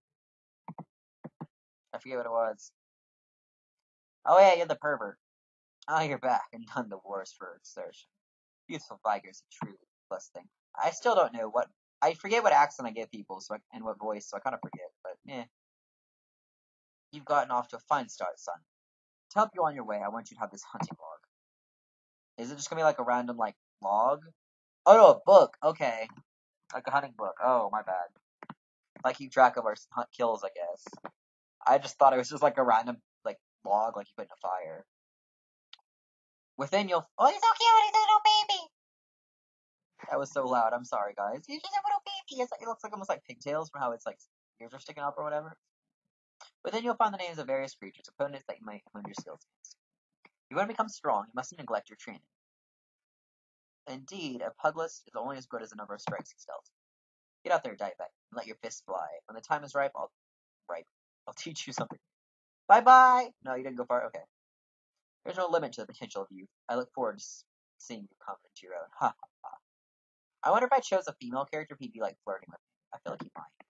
Speaker 1: I forget what it was. Oh yeah, you're the pervert. Oh, you're back and none the worse for exertion. Youthful vigor's a true plus thing. I still don't know what... I forget what accent I give people and what voice, so I kind of forget, but eh. You've gotten off to a fine start, son. To help you on your way, I want you to have this hunting log. Is it just gonna be like a random like log? Oh no, a book. Okay, like a hunting book. Oh my bad. Like keep track of our hunt kills, I guess. I just thought it was just like a random like log, like you put in a fire. Within you'll. Oh, he's so cute. He's a little baby. That was so loud. I'm sorry, guys. He's just a little baby. It looks like almost like pigtails from how it's like ears are sticking up or whatever. Within you'll find the names of various creatures, opponents that you might hone your skills against. If you want to become strong, you mustn't neglect your training. Indeed, a pugless is only as good as the number of strikes he dealt. Get out there, Diabetic, and let your fists fly. When the time is ripe, I'll teach you something. Bye bye. No, you didn't go far. Okay. There's no limit to the potential of youth. I look forward to seeing you come into your own. Ha ha ha. I wonder if I chose a female character, if he'd be like flirting with me. I feel like he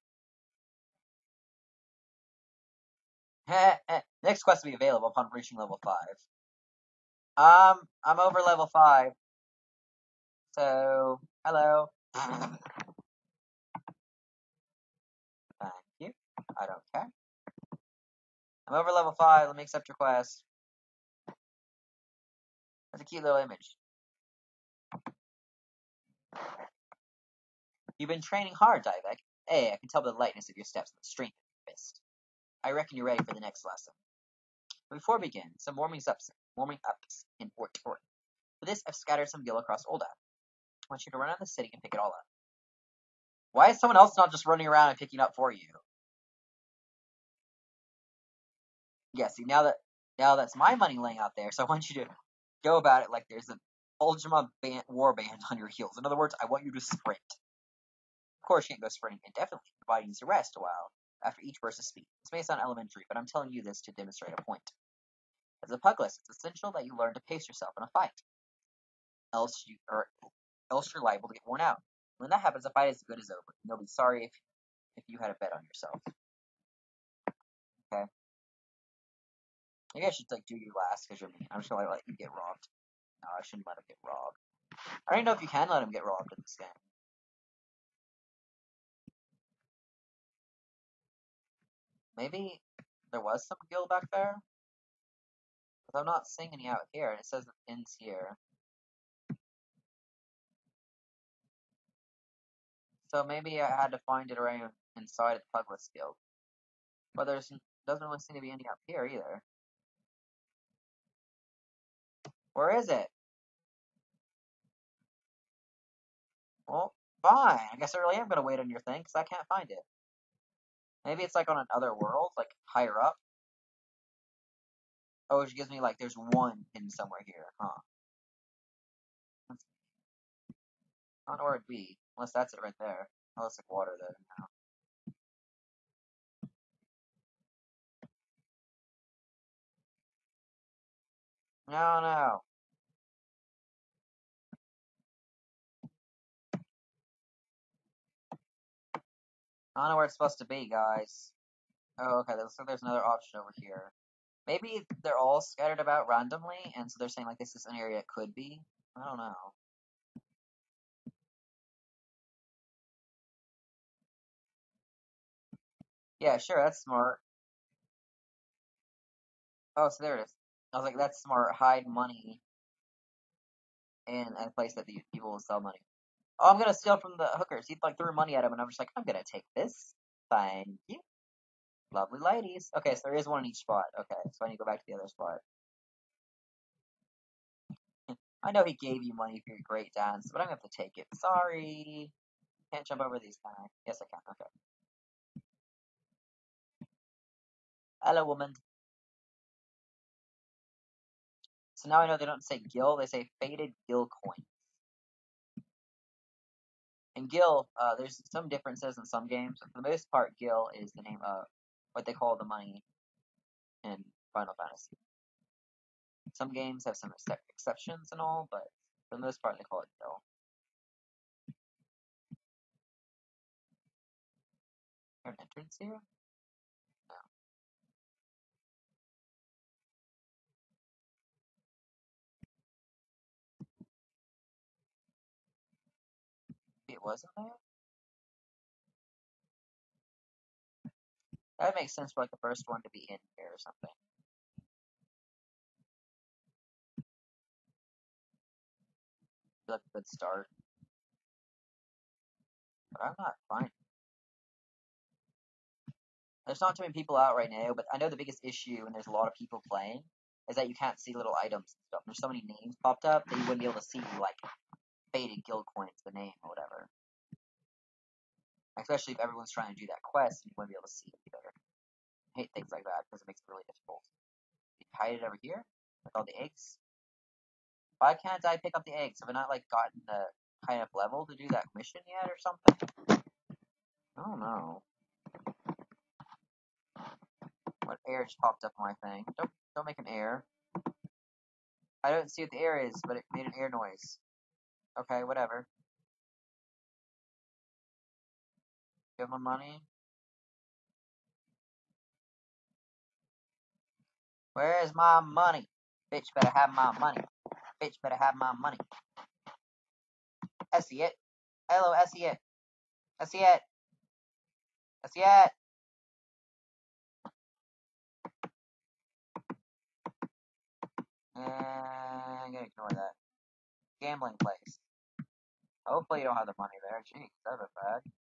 Speaker 1: might. Next quest will be available upon reaching level 5. I'm over level 5. So, hello. Thank you. I don't care. I'm over level 5. Let me accept your quest. That's a cute little image. You've been training hard, Divek. Hey, I can tell by the lightness of your steps and the strength of your fist. I reckon you're ready for the next lesson. But before we begin, some warming ups in Ort. For this, I've scattered some gil across Olda. I want you to run around the city and pick it all up. Why is someone else not just running around and picking up for you? Yeah, see, now that's my money laying out there, so I want you to go about it like there's an Ultima war band on your heels. In other words, I want you to sprint. Of course, you can't go sprinting indefinitely. The body needs to rest a while after each burst of speed. This may sound elementary, but I'm telling you this to demonstrate a point. As a pugless, it's essential that you learn to pace yourself in a fight, else you're liable to get worn out. When that happens, the fight is as good as over. You'll be sorry if you had a bet on yourself. Okay. Maybe I should like do you last because you're mean. I'm just gonna let you get robbed. No, I shouldn't let him get robbed. I don't even know if you can let him get robbed in this game. Maybe there was some gil back there? Because I'm not seeing any out here, and it says it ends here. So maybe I had to find it around inside the Pugless Guild. But doesn't really seem to be any up here either. Where is it? Well, fine. I guess I really am gonna wait on your thing, because I can't find it. Maybe it's like on another world, like higher up. Oh, it gives me like there's one in somewhere here, huh? I don't know where it'd be, unless that's it right there. Oh, it's like water there now. No, no. I don't know where it's supposed to be, guys. Oh, okay. Looks like there's another option over here. Maybe they're all scattered about randomly, and so they're saying like this is an area it could be. I don't know. Yeah, sure, that's smart. Oh, so there it is. I was like, that's smart. Hide money in a place that the people will sell money. Oh, I'm gonna steal from the hookers. He like threw money at him, and I'm just like, I'm gonna take this. Thank you, lovely ladies. Okay, so there is one in each spot. Okay, so I need to go back to the other spot. I know he gave you money for your great dance, but I'm gonna have to take it. Sorry, can't jump over these, can I? Yes, I can. Okay. Hello, woman. So now I know they don't say gil; they say faded gil coin. And gil, there's some differences in some games. For the most part, gil is the name of what they call the money in Final Fantasy. Some games have some exceptions and all, but for the most part, they call it gil. Is there an entrance here? No. Maybe it wasn't there? That would make sense for like the first one to be in here or something. feel like a good start. But I'm not finding. There's not too many people out right now, but I know the biggest issue when there's a lot of people playing is that you can't see little items and stuff. There's so many names popped up that you wouldn't be able to see, like, faded guild coins, the name or whatever. Especially if everyone's trying to do that quest, you wouldn't be able to see it either. I hate things like that because it makes it really difficult. You hide it over here with all the eggs. Why can't I pick up the eggs? Have I not, like, gotten the high enough level to do that mission yet or something? I don't know. What air just popped up on my thing? Don't make an air. I don't see what the air is, but it made an air noise. Okay, whatever. Give my money. Where's my money? Bitch better have my money. Bitch better have my money. I see it. Hello, I see it. I see it. I see it. I'm gonna ignore that. Gambling place. Hopefully you don't have the money there. Jeez, that was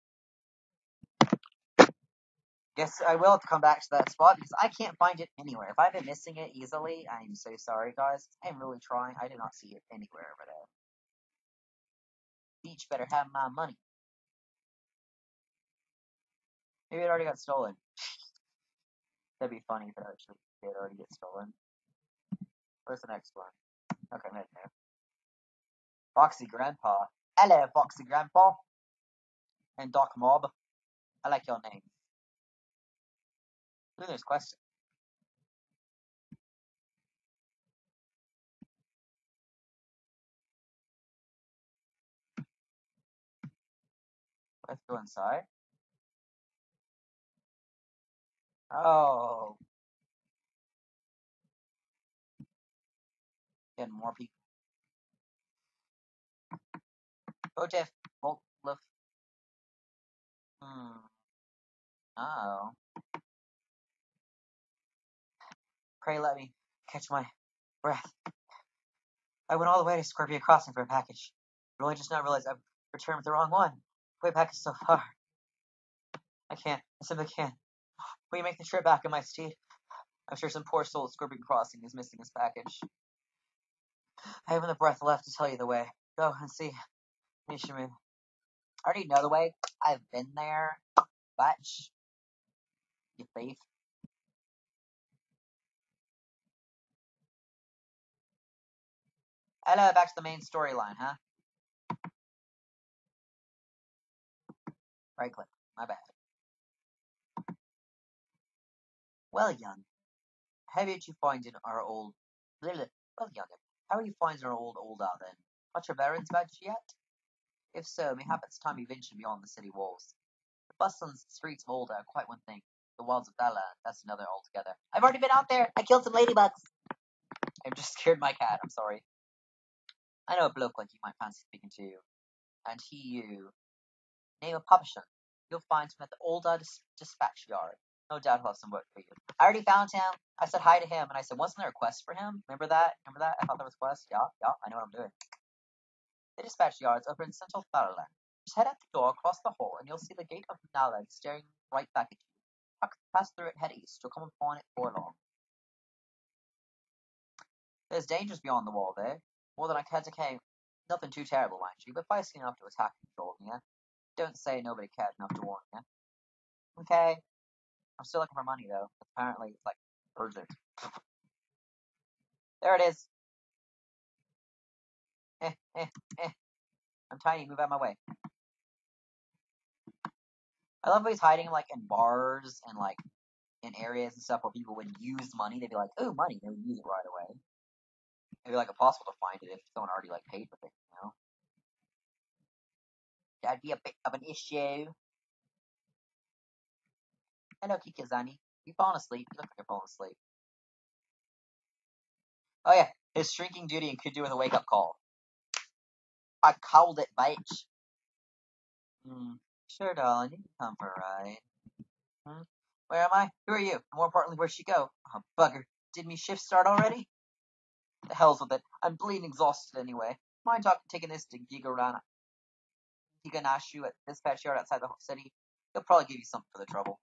Speaker 1: bad. Guess I will have to come back to that spot because I can't find it anywhere. If I've been missing it easily, I'm so sorry, guys. I'm really trying. I did not see it anywhere over there. Beach better have my money. Maybe it already got stolen. That'd be funny if it actually did already get stolen. Where's the next one? Okay, I'm heading there. Foxy Grandpa. Hello, Foxy Grandpa. And Doc Mob. I like your name. Ooh, there's questions. Let's go inside. Oh. Getting more people. Oh, Jeff. Look. Oh. Pray let me catch my breath. I went all the way to Scorpio Crossing for a package. I really just now realized I've returned with the wrong one. The way back is so far. I can't. I simply can't. Will you make the trip back in my steed? I'm sure some poor soul at Scorpion Crossing is missing his package. I haven't the breath left to tell you the way. Go and see. Nishimu. I already know the way. I've been there. Batch. You thief. Hello, back to the main storyline, huh? Right click. My bad. Well, young. How did you find in our old... Well, young. How are you finding our old out then? Got your bearings badge yet? If so, mayhap it's time you venture beyond the city walls. The bustling streets of Olda are quite one thing. The wilds of Dala, that's another altogether. I've already been out there. I killed some ladybugs. I've just scared my cat. I'm sorry. I know a bloke like you might fancy speaking to, and he you. Name of publisher. You'll find him at the Olda Dispatch Yard. No doubt he'll have some work for you. I already found him. I said hi to him, and I said, wasn't there a quest for him? Remember that? I thought there was a quest. Yeah, I know what I'm doing. The dispatch yard's over in central Tharaland. Just head out the door, across the hall, and you'll see the gate of Naled staring right back at you. Pass through it, head east. You'll come upon it before long. There's dangers beyond the wall there. More than I cared to came. Nothing too terrible, mind you, but feisty enough to attack and control me, yeah? Don't say nobody cared enough to warn you. Okay. I'm still looking for money, though. Apparently, it's, like, urgent. There it is. I'm tiny. Move out of my way. I love how he's hiding, like, in bars and, like, in areas and stuff where people would use money. They'd be like, "Oh, money!" They would use it right away. It'd be like impossible to find it if someone already like paid with it. You know, that'd be a bit of an issue. Hello, Kikizani. You falling asleep? You look like you're falling asleep. Oh yeah, his shrinking duty could do with a wake up call. I called it, bitch. Sure, darling. You can come for a ride. Where am I? Who are you? More importantly, where'd she go? Oh, bugger. Did me shift start already? The hell's with it. I'm bleeding exhausted anyway. Mind taking this to Giganashu at dispatch yard outside the city? He'll probably give you something for the trouble.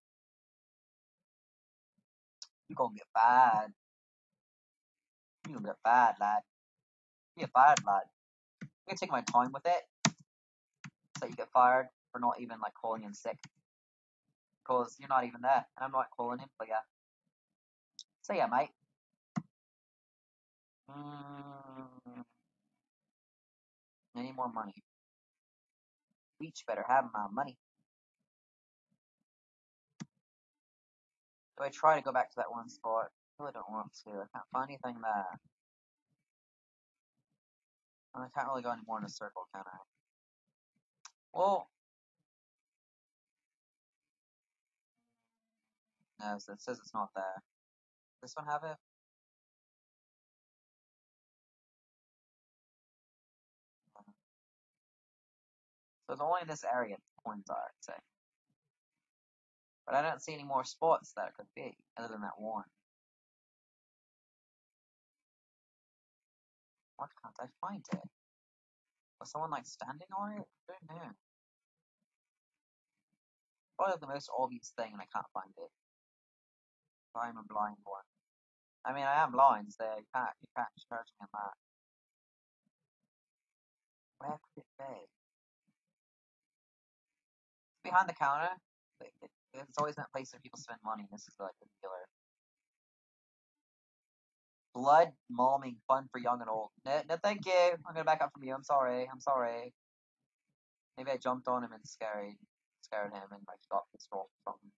Speaker 1: You're gonna get bad. You're gonna get bad, lad. You're bad, lad. I'm gonna take my time with it, so you get fired for not even like calling in sick, because you're not even there, and I'm not calling him. But yeah. So yeah, mate. Any more money? We each better have my money. Do I try to go back to that one spot? I really don't want to. I can't find anything there. And I can't really go any more in a circle, can I? Well, no, it says it's not there. Does this one have it? So it's only in this area the coins are, I'd say. But I don't see any more spots that it could be, other than that one. Why can't I find it? Was someone like standing on it? I don't know. Probably the most obvious thing and I can't find it. So I'm a blind one. I mean, I am blind, so you can't charge me on that. Where could it be? Behind the counter. It's always that place where people spend money. This is like the dealer. Blood malming fun for young and old. No, thank you. I'm gonna back up from you. I'm sorry. Maybe I jumped on him and scared him and like got pissed off or something.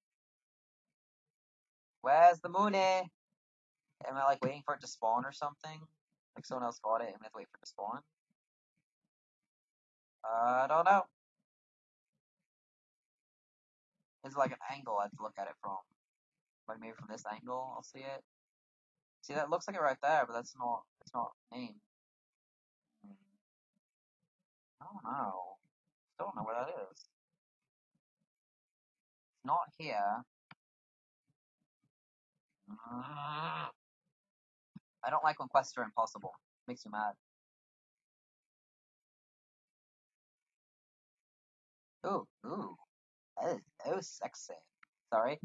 Speaker 1: Where's the Mooney? Am I like waiting for it to spawn or something? Like someone else got it and we have to wait for it to spawn? I don't know. It's like an angle I have to look at it from. Like maybe from this angle I'll see it. See, that looks like it right there, but it's not named. I don't know. Don't know where that is. It's not here. I don't like when quests are impossible. It makes me mad. Ooh. That is sexy. Sorry.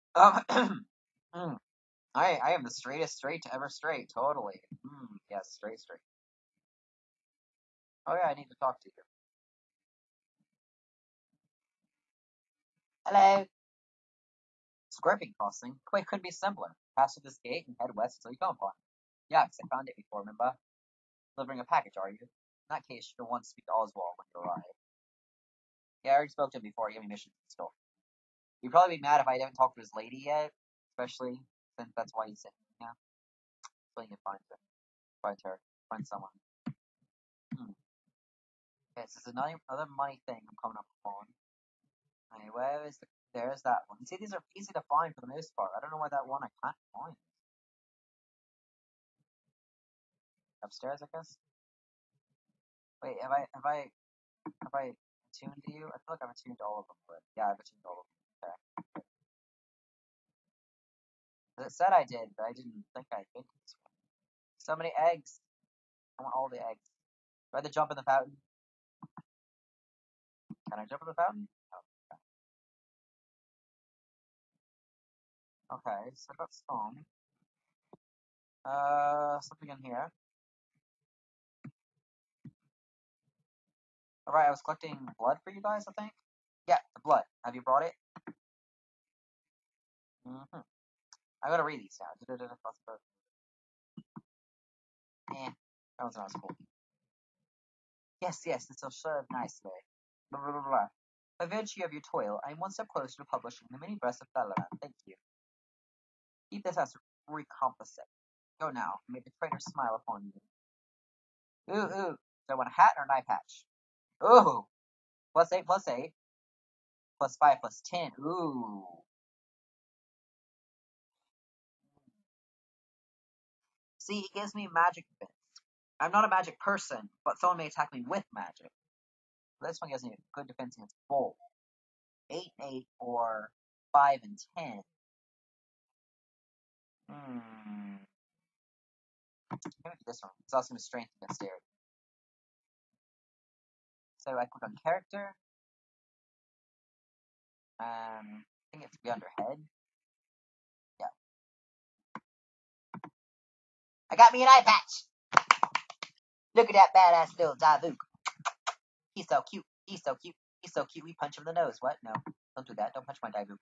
Speaker 1: I am the straightest straight to ever straight. Totally. Yes, straight. Oh yeah, I need to talk to you. Hello. Scorpion crossing. Quite could be simpler. Pass through this gate and head west until you come upon it. Yeah, 'cause I found it before, remember? Delivering a package, are you? In that case, you'll want to speak to Oswald when you arrive. Yeah, I already spoke to him before. He gave me missions and stuff. He'd probably be mad if I didn't talk to his lady yet, especially since that's why he's sitting here. So you can find her. Find her. Find someone. Okay, so there's another money thing I'm coming up on. Okay, where is there's that one. See, these are easy to find for the most part. I don't know why that one I can't find. Upstairs, I guess? Wait, have I attuned to you? I feel like I've attuned to all of them, but yeah, I've attuned to all of them. Okay. Because it said I did, but I didn't think I did this one. So many eggs. I want all the eggs. Do I have to jump in the fountain? Can I jump in the fountain? Oh, okay, so I got some. Something in here. Alright, I was collecting blood for you guys, I think? Yeah, the blood. Have you brought it? I gotta read these now. That was not as cool. Yes, this will serve nicely. Blah, blah, blah, blah. By virtue of your toil, I am one step closer to publishing the mini breast of Thalaran. Thank you. Keep this as a recompense. Go now. May the traitor smile upon you. Ooh. Do I want a hat or an eye patch? Ooh. +8, +8. +5, +10. Ooh. See, it gives me magic defense. I'm not a magic person, but someone may attack me with magic. This one gives me a good defense against both. 8 and 8 or 5 and 10. Maybe this one. It's also going to strengthen against air. So I click on character. I think it's to be under head. Yeah. I got me an eye patch! Look at that badass little Davuk. He's so cute. He's so cute. He's so cute. We punch him in the nose. What? No. Don't do that. Don't punch my Davuk.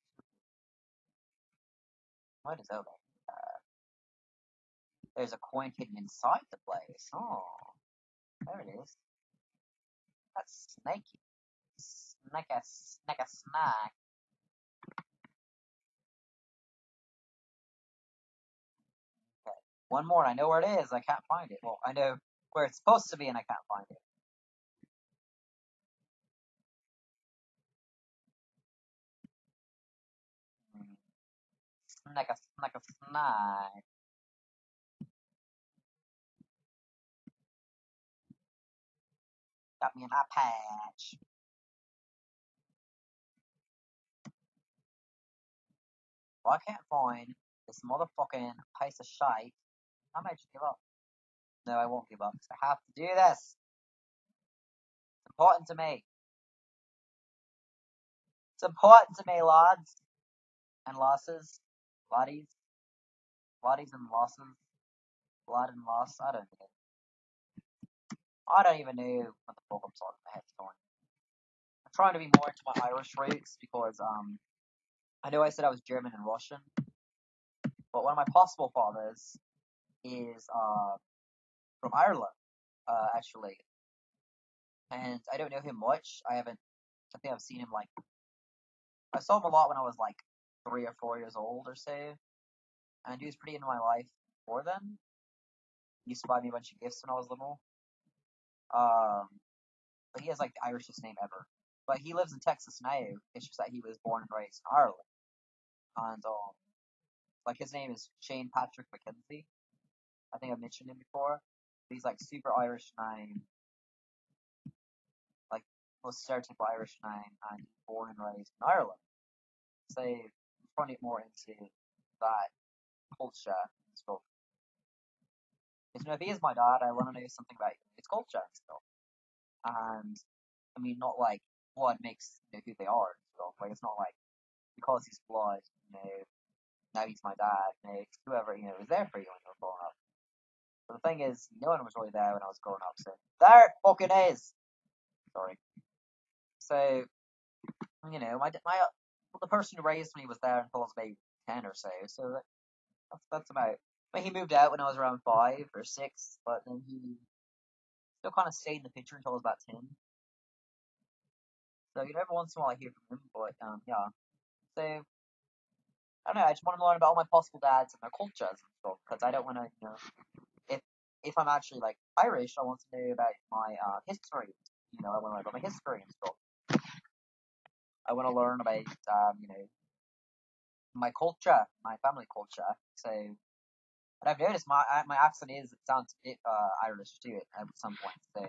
Speaker 1: What is over? There's a coin hidden inside the place. Oh. There it is. That's snaky. Snack a snack. Okay. One more, and I know where it is. I can't find it. Well, I know where it's supposed to be, and I can't find it. Snack a snack. Got me an eye patch. Well, I can't find this motherfucking piece of shite. I might just give up. No, I won't give up. I have to do this. It's important to me. It's important to me, lads. And losses. Lotties. Lotties and losses. Blood and loss. I don't know. I don't even know what the fuck I'm talking about. My head's going. I'm trying to be more into my Irish roots because I know I said I was German and Russian, but one of my possible fathers is from Ireland, actually. And I don't know him much. I think I've seen him I saw him a lot when I was like 3 or 4 years old or so, and he was pretty into my life before then. He used to buy me a bunch of gifts when I was little. But he has like the Irishest name ever. But he lives in Texas now. It's just that he was born and raised in Ireland. And like his name is Shane Patrick McKenzie. I think I've mentioned him before. He's like super Irish name, like most stereotypical Irish name, and he's born and raised in Ireland. So I'm trying to get more into that culture and stuff. Because if he is my dad, I want to know something about his culture and stuff. And I mean, not like blood makes who they are and stuff. Like it's not like because he's blood, now he's my dad. It's whoever was there for you when you were growing up. But the thing is, no one was really there when I was growing up. So there it fucking is. Sorry. So the person who raised me was there until I was maybe 10 or so. So that's about. But he moved out when I was around 5 or 6. But then he still kind of stayed in the picture until I was about 10. So every once in a while I hear from him. But yeah. So I don't know. I just want to learn about all my possible dads and their cultures and stuff because I don't want to, if I'm actually like Irish, I want to know about my history. I want to learn about my history and stuff. I want to learn about my culture, my family culture. So, and I've noticed my accent sounds a bit Irish too at some point. So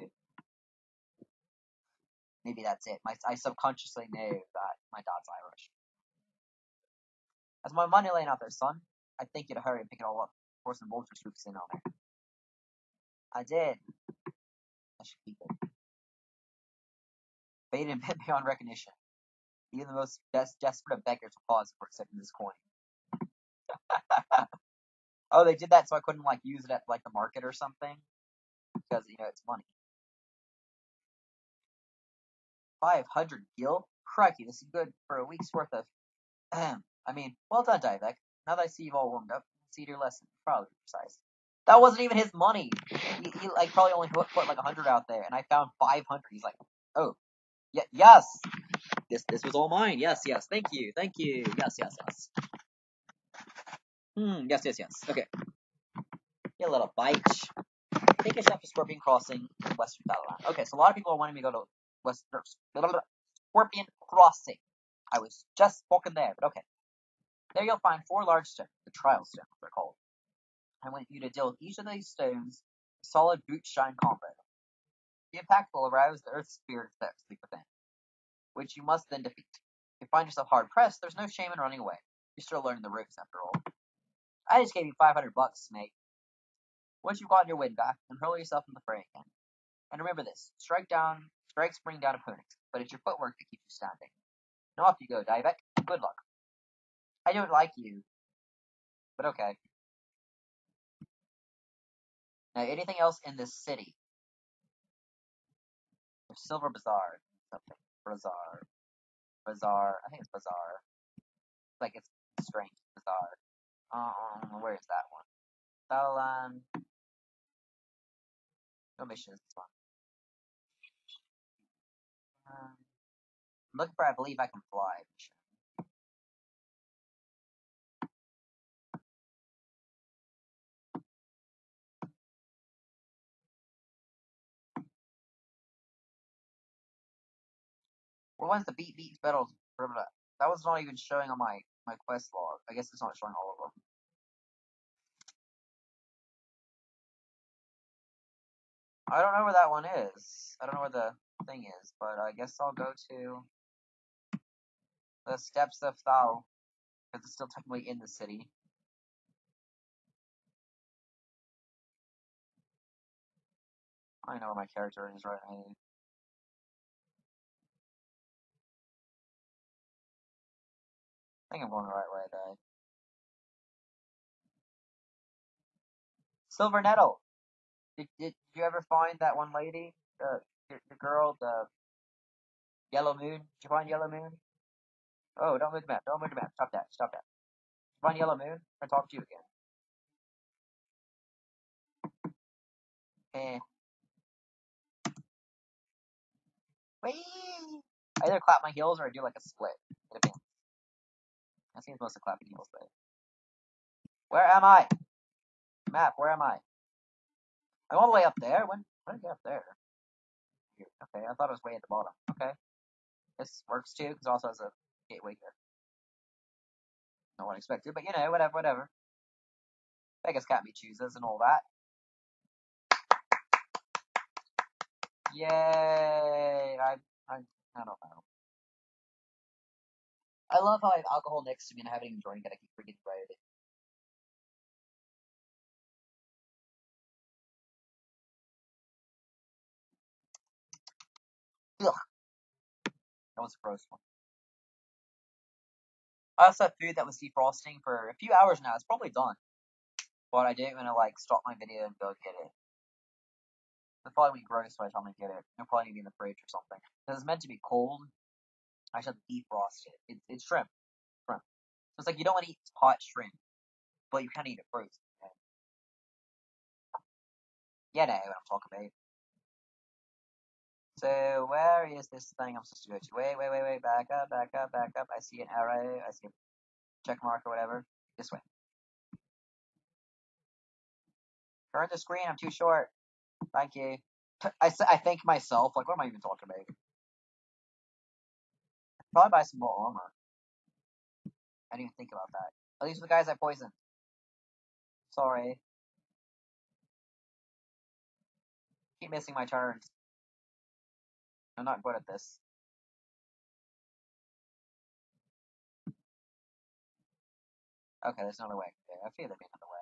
Speaker 1: maybe that's it. I subconsciously know that my dad's Irish. As my money laying out there, son, I think you'd hurry and pick it all up before some vulture swoops in on me. I did. I should keep it. Bait and bit beyond recognition. Even the most desperate of beggars will pause for accepting this coin. Oh, they did that so I couldn't use it at the market or something because it's money. 500 gil? Crikey, this is good for a week's worth of. I mean, well done, Divek. Now that I see you've all warmed up, see your lesson. Probably precise. That wasn't even his money. He probably only put 100 out there, and I found 500. He's like, oh, yes. This was all mine. Yes. Thank you. Yes. Yes. Okay. You little bitch. Take a shot for Scorpion Crossing in Western Battleland. Okay, so a lot of people are wanting me to go to Scorpion Crossing. I was just fucking there, but okay. There you'll find 4 large stones, the trial stones they're called. I want you to deal with each of these stones a solid boot shine combo. The impact will arouse the earth spirits that sleep within, which you must then defeat. If you find yourself hard pressed, there's no shame in running away. You're still learning the ropes after all. I just gave you $500, mate. Once you've gotten your wind back, then hurl yourself in the fray again. And remember this: strikes bring down opponents, but it's your footwork that keeps you standing. Now off you go, Divek. Good luck. I don't like you, but okay. Now, anything else in this city? There's Silver Bazaar. Something. Bazaar. I think it's Bazaar. Like it's strange. Bazaar. Where is that one? Balan. No mission is this one. I'm looking for I believe I can fly mission. What was the beat battles? That was not even showing on my quest log. I guess it's not showing all of them. I don't know where that one is. I don't know where the thing is, but I guess I'll go to the Steps of Thal, because it's still technically in the city. I know where my character is right now. I think I'm going the right way, though. Silver Nettle! Did you ever find that one lady? The girl, the Yellow Moon? Did you find Yellow Moon? Oh, don't move the map. Don't move the map. Stop that. Stop that. Did you find Yellow Moon? I'll talk to you again. Whee! I either clap my heels or I do like a split. It depends. I seems most of clapping heels, though. Where am I? Map, where am I? I'm all the way up there. When did I get up there? Here. Okay, I thought it was way at the bottom. Okay. This works too, because it also has a gateway here. Not what I expected, but you know, whatever. Beggars can't be choosers and all that. Yay! I don't know. I love how I have alcohol next to me and I haven't even drank it. I keep forgetting about it. Ugh. That was a gross one. I also have food that was defrosting for a few hours now. It's probably done. But I didn't want to like stop my video and go get it. It'll probably be gross by the time I get it. It'll probably be in the fridge or something. Because it's meant to be cold. I should defrost it. It's shrimp. So it's like you don't want to eat hot shrimp, but you can eat it frozen. Yeah, know what I'm talking about. So where is this thing I'm supposed to go to? Wait. Back up. I see an arrow. I see a check mark or whatever. This way. Turn the screen. I'm too short. Thank you. I thank myself. Like, what am I even talking about? Probably buy some more armor. I didn't even think about that. At least the guys I poisoned. Sorry. Keep missing my turns. I'm not good at this. Okay, there's another way. Okay, I feel there'd be another way.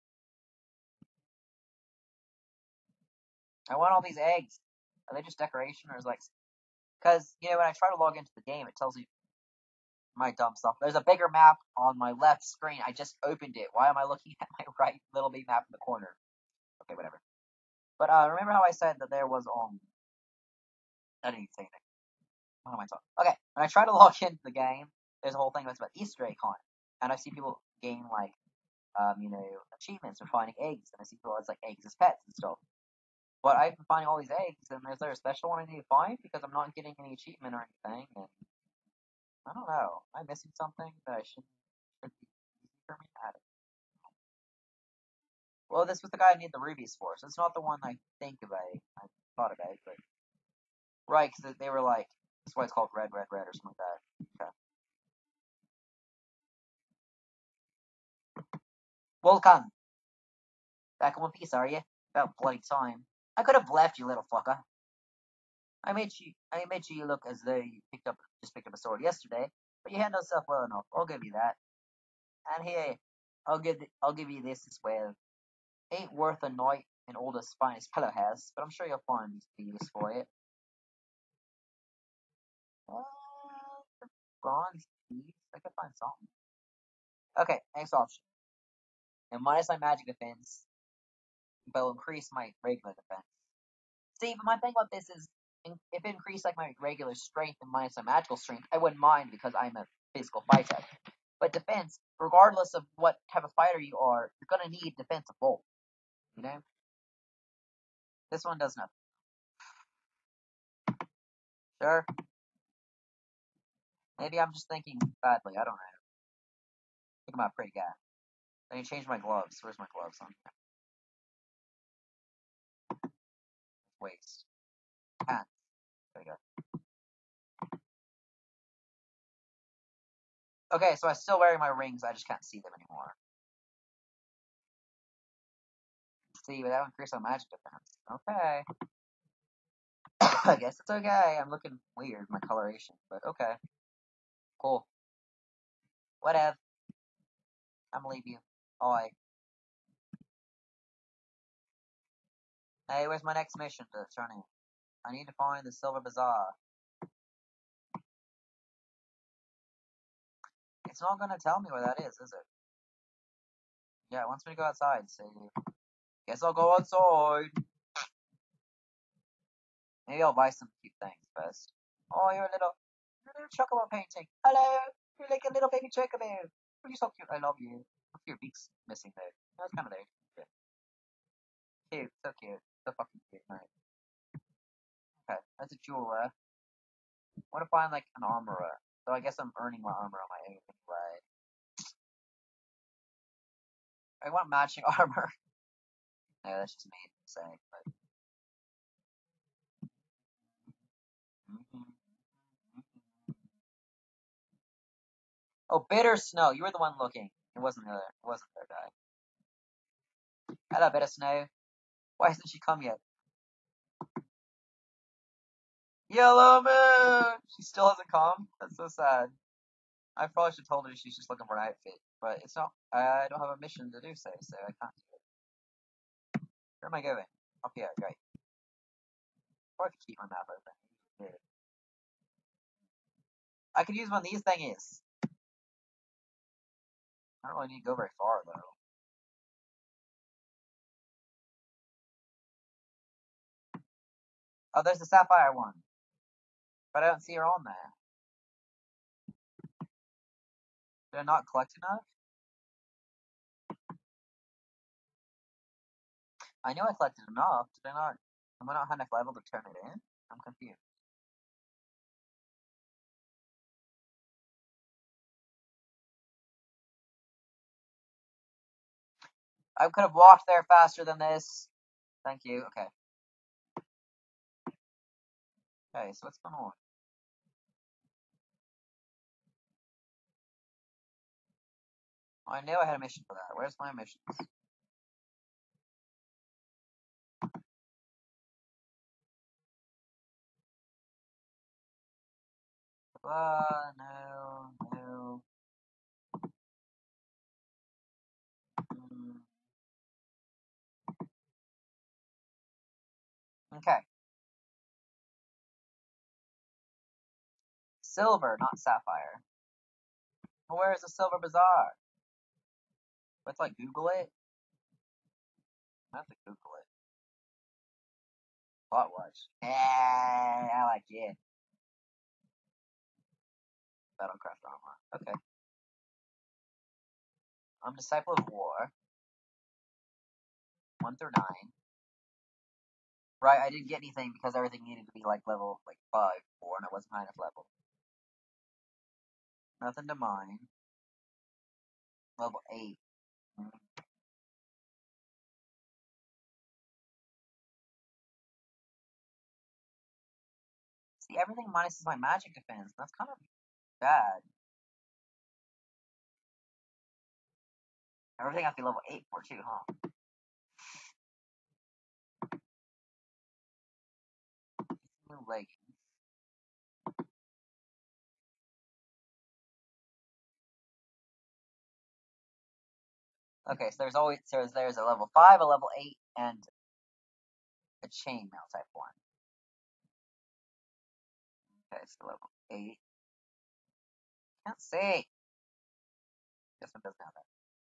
Speaker 1: I want all these eggs. Are they just decoration or is like... Because, you know, when I try to log into the game, it tells you my dumb stuff. There's a bigger map on my left screen. I just opened it. Why am I looking at my right little big map in the corner? Okay, whatever. But remember how I said that there was I didn't even say anything. What am I talking? Okay, when I try to log into the game, there's a whole thing that's about Easter egg hunt, and I see people gain like you know, achievements for finding eggs, and I see people as like eggs as pets and stuff. But I've been finding all these eggs, and is there a special one I need to find because I'm not getting any achievement or anything? And I don't know. Am I missing something that I should be easy for me? I don't know. Well, this was the guy I need the rubies for, so it's not the one I think about. I thought about, but right, because they were like, that's why it's called red, or something like that. Okay. Vulcan, back in one piece, are you? About bloody time. I could have left you, little fucker. I made sure you look as though you just picked up a sword yesterday, but you handled yourself well enough. I'll give you that. And here, I'll give you this as well. Ain't worth a night an oldest, finest pillow has, but I'm sure you'll find the use for it. The bronze piece? I could find something. Okay, next option. And minus my magic defense, but will increase my regular defense. See, but my thing about this is, if it increased like my regular strength and minus my magical strength, I wouldn't mind because I'm a physical fighter. But defense, regardless of what type of fighter you are, you're gonna need defensive bolt. You know? This one does nothing. Sure. Maybe I'm just thinking badly, I don't know. I think I'm a pretty guy. I need to change my gloves. Where's my gloves on? Waist. Pants. There we go. Okay, so I'm still wearing my rings, I just can't see them anymore. See, but that would increase my magic defense. Okay. I guess it's okay. I'm looking weird, my coloration, but okay. Cool. Whatever. I'm gonna leave you. Oi. Hey, where's my next mission to turn in? I need to find the Silver Bazaar. It's not gonna tell me where that is it? Yeah, it wants me to go outside, so guess I'll go outside. Maybe I'll buy some cute things first. Oh, you're a little chocobo painting. Hello! You're like a little baby chocobo. Oh, you're so cute. I love you. Your beak's missing though. That's kind of there. Cute, so cute. So fucking cute, right? Okay, that's a jeweler. What if I'm like an armorer? So I guess I'm earning my armor on my own anyway. I want matching armor. No, that's just me saying, but. Oh, Bitter Snow. You were the one looking. It wasn't the guy. Hello, Bitter Snow. Why hasn't she come yet? Yellow Moon! She still hasn't come? That's so sad. I probably should have told her she's just looking for an outfit, but it's not. I don't have a mission to do so, so I can't do it. Where am I going? Up here, great. Or I could keep my map open. I could use one of these thingies. I don't really need to go very far, though. Oh, there's the sapphire one. But I don't see her on there. Did I not collect enough? I knew I collected enough. Did I not? Am I not high enough level to turn it in? I'm confused. I could have walked there faster than this. Thank you. Okay. Okay, so what's going on? I knew I had a mission for that. Where's my missions? No. Okay. Silver, not sapphire. Well, where is the Silver Bazaar? Let's like Google it. I have to Google it. Plot watch. Yeah, I like it. Battlecraft armor. Okay. I'm Disciple of War. 1 through 9. Right, I didn't get anything because everything needed to be like level 5, 4, and I wasn't high enough level. Nothing to mine. Level 8. See, everything minuses my magic defense. That's kind of bad. Everything has to be level 8 for too, huh? New leggings. Okay, so there's a level 5, a level 8, and A chainmail type one. Okay, so level 8. Can't see. This one doesn't have that.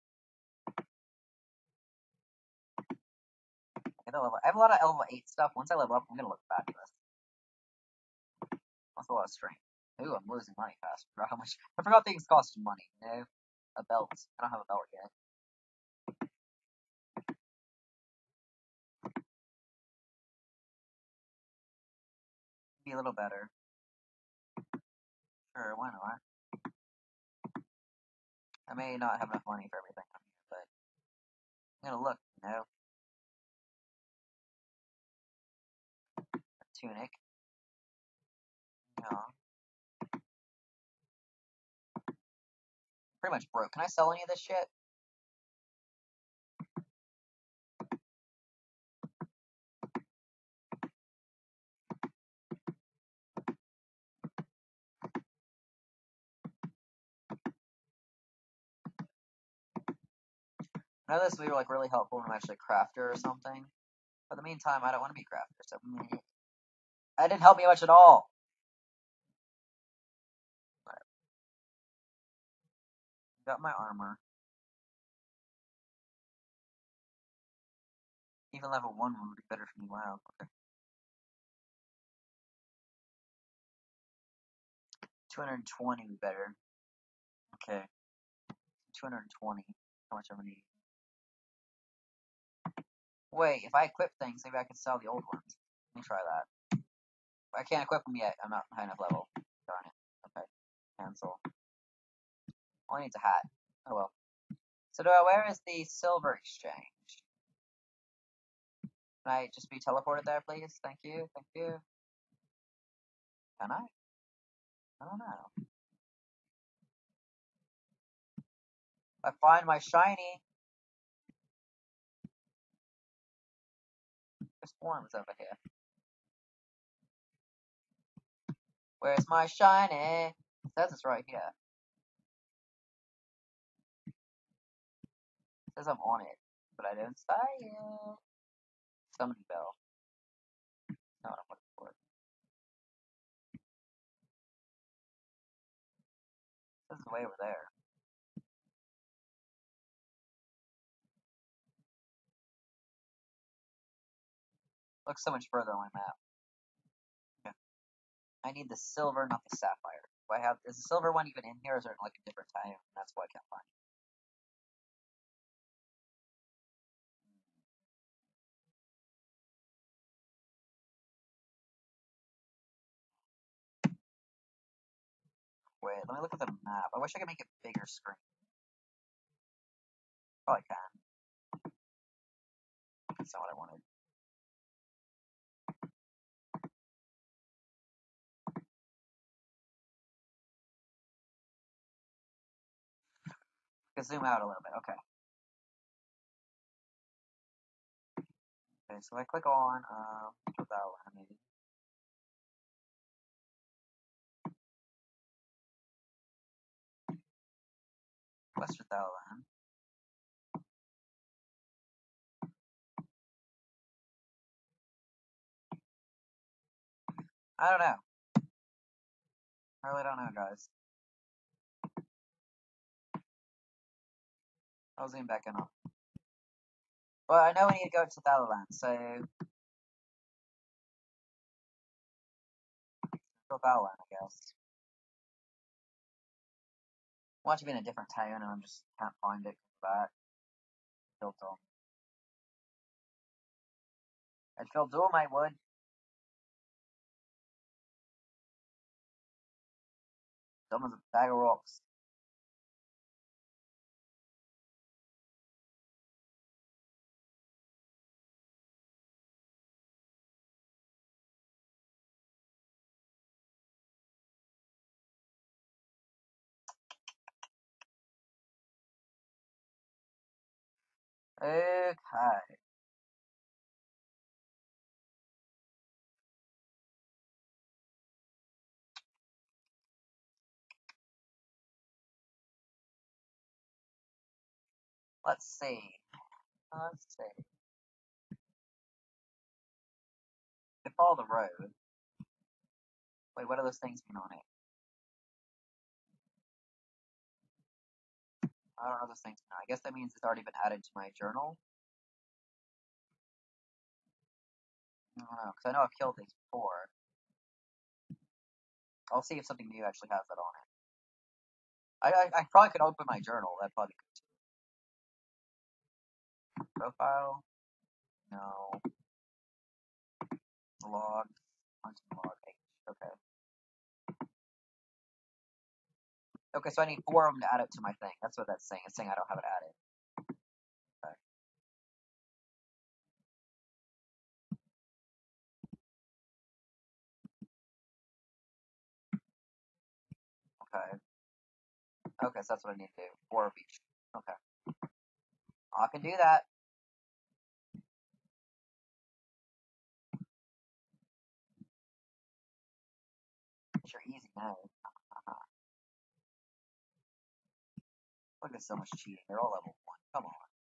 Speaker 1: I have a lot of level 8 stuff. Once I level up, I'm gonna look fabulous. That's a lot of strength. Ooh, I'm losing money fast. I forgot how much. I forgot things cost money. You know, a belt. I don't have a belt yet. Be a little better. Sure, why not? I may not have enough money for everything on here, but I'm gonna look. You know, a tunic. No, pretty much broke. Can I sell any of this shit? I know this would be like really helpful when I'm actually a crafter or something. But in the meantime, I don't want to be a crafter, so that didn't help me much at all. Got my armor. Even level 1 would be better for me. Wow. Okay. 220 would be better. Okay. 220. How much I'm gonna need? Wait, if I equip things, maybe I can sell the old ones. Let me try that. I can't equip them yet. I'm not high enough level. Darn it. Okay. Cancel. All I need's a hat. Oh well. So where is the silver exchange? Can I just be teleported there, please? Thank you. Thank you. Can I? I don't know. I find my shiny. There's forms over here. Where's my shiny? It says it's right here. It says I'm on it, but I don't see it. Summoning bell. No, I'm looking for it. This is way over there. Looks so much further on my map. Yeah. I need the silver, not the sapphire. Is the silver one even in here, or is it like a different time? That's why I can't find it. Wait, let me look at the map. I wish I could make it bigger screen. Probably can. That's not what I wanted. I can zoom out a little bit. Okay. Okay, so I click on put that one maybe. Western Thailand. I don't know. I really don't know, guys. I'll zoom back in on. Well, I know we need to go to Thailand, so go Thailand, I guess. I want to be in a different town, and I just can't find it. Back. Built on. I'd fill doom, I would. Dumb as a bag of rocks. Okay. Let's see. Let's see. follow the road. Wait, what do those things mean on it? I don't know those things mean. I guess that means it's already been added to my journal. I don't know, because I know I've killed these before. I'll see if something new actually has that on it. I probably could open my journal. That probably could too. Profile. No. Log. Hunting log H. Okay. Okay, so I need 4 of them to add it to my thing. That's what that's saying. It's saying I don't have it added. Okay. Okay, so that's what I need to do. 4 of each. Okay. I can do that. Sure, easy now. Look at so much cheating. They're all level 1. Come on.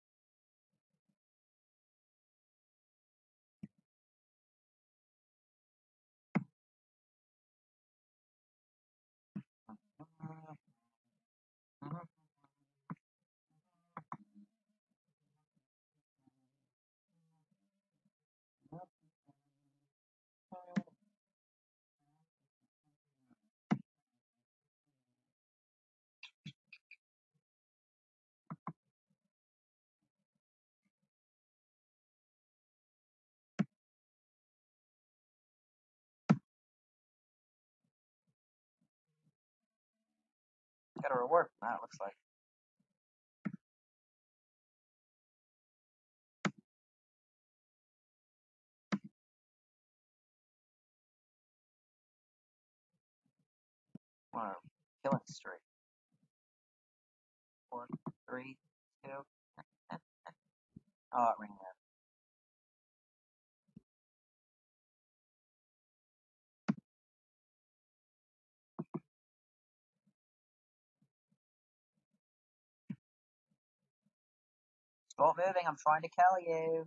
Speaker 1: Got a reward from that, it looks like. Wow. Killing streak. 4, 3, 2. Oh, it ran out. Stop moving, I'm trying to kill you.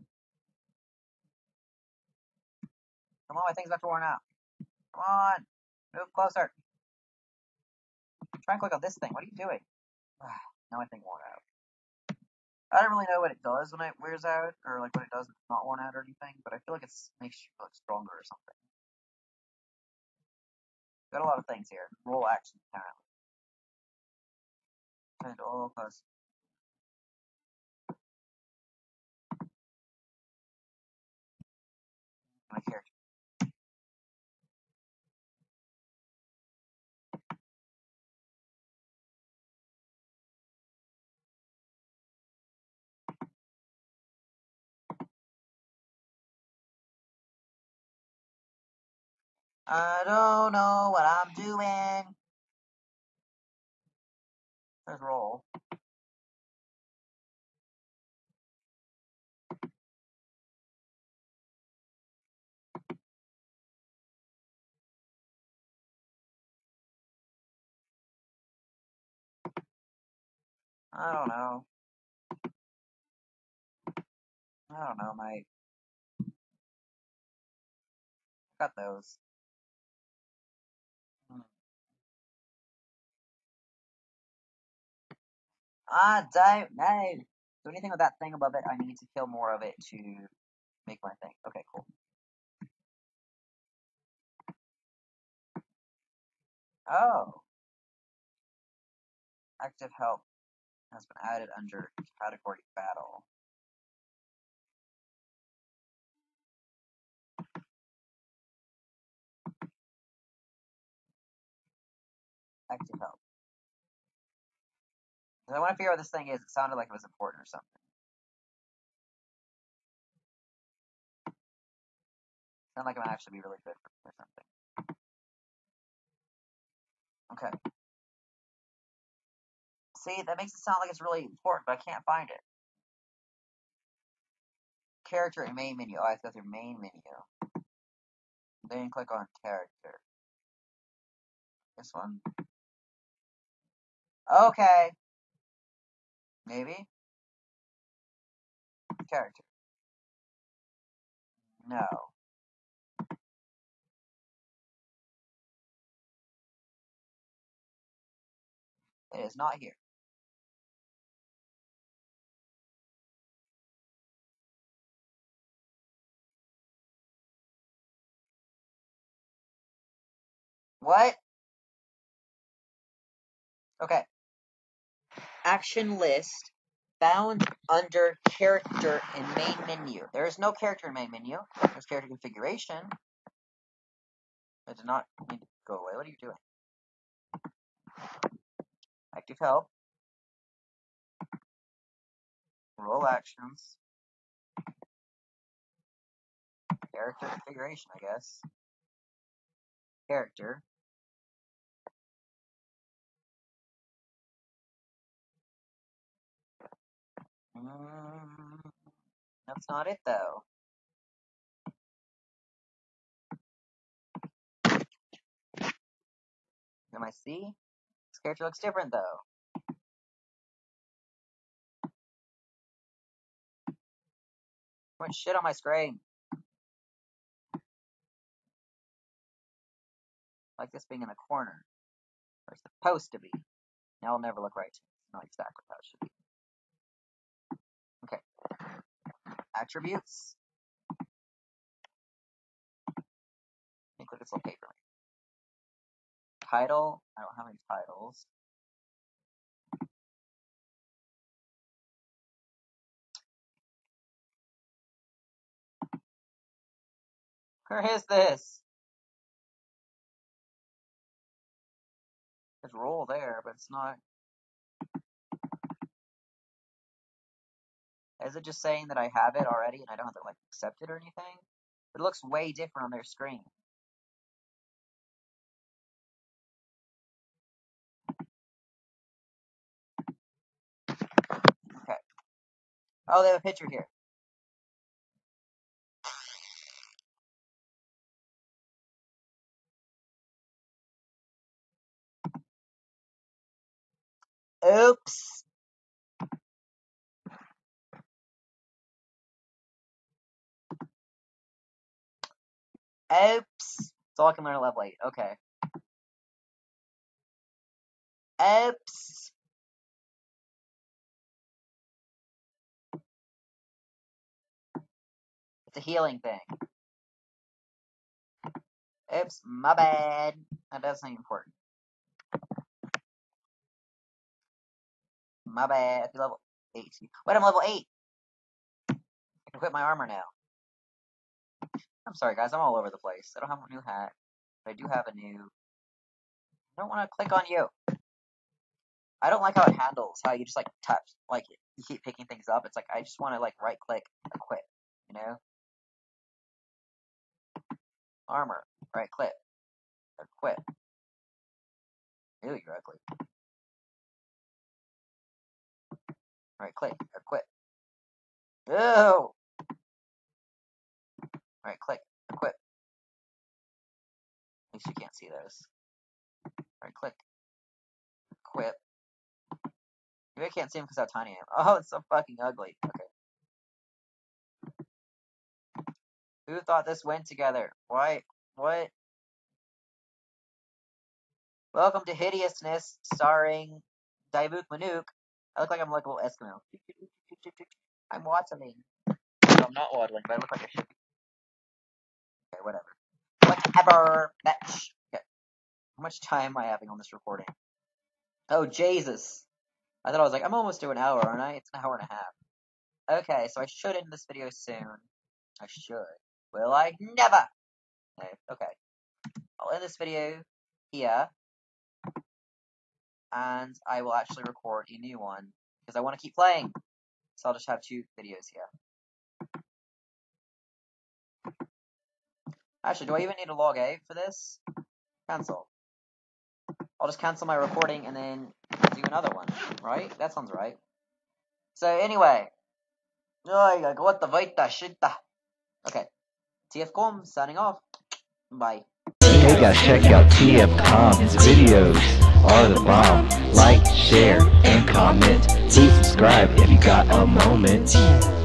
Speaker 1: Come on, my thing's about to worn out. Come on. Move closer. Try and click on this thing. What are you doing? Now my thing worn out. I don't really know what it does when it wears out, or like what it does when it's not worn out or anything, but I feel like it makes you look stronger or something. Got a lot of things here. Roll action, apparently. And all plus. My character. I don't know what I'm doing. There's roll. I don't know. I don't know, mate. Got those. I don't know. So anything with that thing above it, I need to kill more of it to make my thing. Okay, cool. Oh. Active help has been added under category battle. Active help. I want to figure out what this thing is. It sounded like it was important or something. Sounded like it might actually be really good or something. Okay. See, that makes it sound like it's really important, but I can't find it. Character and main menu. Oh, I have to go through main menu. Then click on character. This one? Okay. Maybe? Character. No. It is not here. What? Okay. Action list found under character in main menu. There is no character in main menu. There's character configuration. It did not need to go away. What are you doing? Active help. Roll actions. Character configuration, I guess. Character. That's not it, though. Am I see? This character looks different, though. What shit on my screen? Like this being in the corner. Where it's supposed to be. Now it'll never look right to me. It's not exactly how it should be. Okay. Attributes. Let me click this little paper. Title. I don't have any titles. Where is this? There's roll there, but it's not. Is it just saying that I have it already and I don't have to like accept it or anything? It looks way different on their screen. Okay. Oh, they have a picture here. Oops. Oops. So I can learn at level 8. Okay. Oops. It's a healing thing. Oops, my bad. That's not important. My bad. I level 8. Wait, I'm level 8. I can quit my armor now. I'm sorry, guys. I'm all over the place. I don't have a new hat, but I do have a new. I don't want to click on you. I don't like how it handles. How you just like touch, like you keep picking things up. It's like I just want to like right click, equip. You know. Armor. Right click. Equip. Ew, you're ugly. Right click. Equip. Ew. Right click. Equip. At least you can't see those. Right click. Equip. Maybe I can't see them because how tiny I am. Oh, it's so fucking ugly. Okay. Who thought this went together? Why? What? Welcome to Hideousness, starring Daibuk Manuk. I look like I'm like a little Eskimo. I'm waddling. No, I'm not waddling, but I look like I should be. Okay, whatever. Whatever. Match. Okay. How much time am I having on this recording? Oh, Jesus. I thought I was like, I'm almost to an hour, aren't I? It's an hour and a half. Okay, so I should end this video soon. I should. Will I? Never! Okay. I'll end this video here. And I will actually record a new one. Because I want to keep playing. So I'll just have 2 videos here. Actually, do I even need a log A for this? Cancel. I'll just cancel my recording and then do another one. Right? That sounds right. So anyway. What the Vita Shita. Okay. TFCom signing off. Bye.
Speaker 2: Hey guys, check out TFCom. His videos are the bomb. Like, share, and comment. Please subscribe if you got a moment.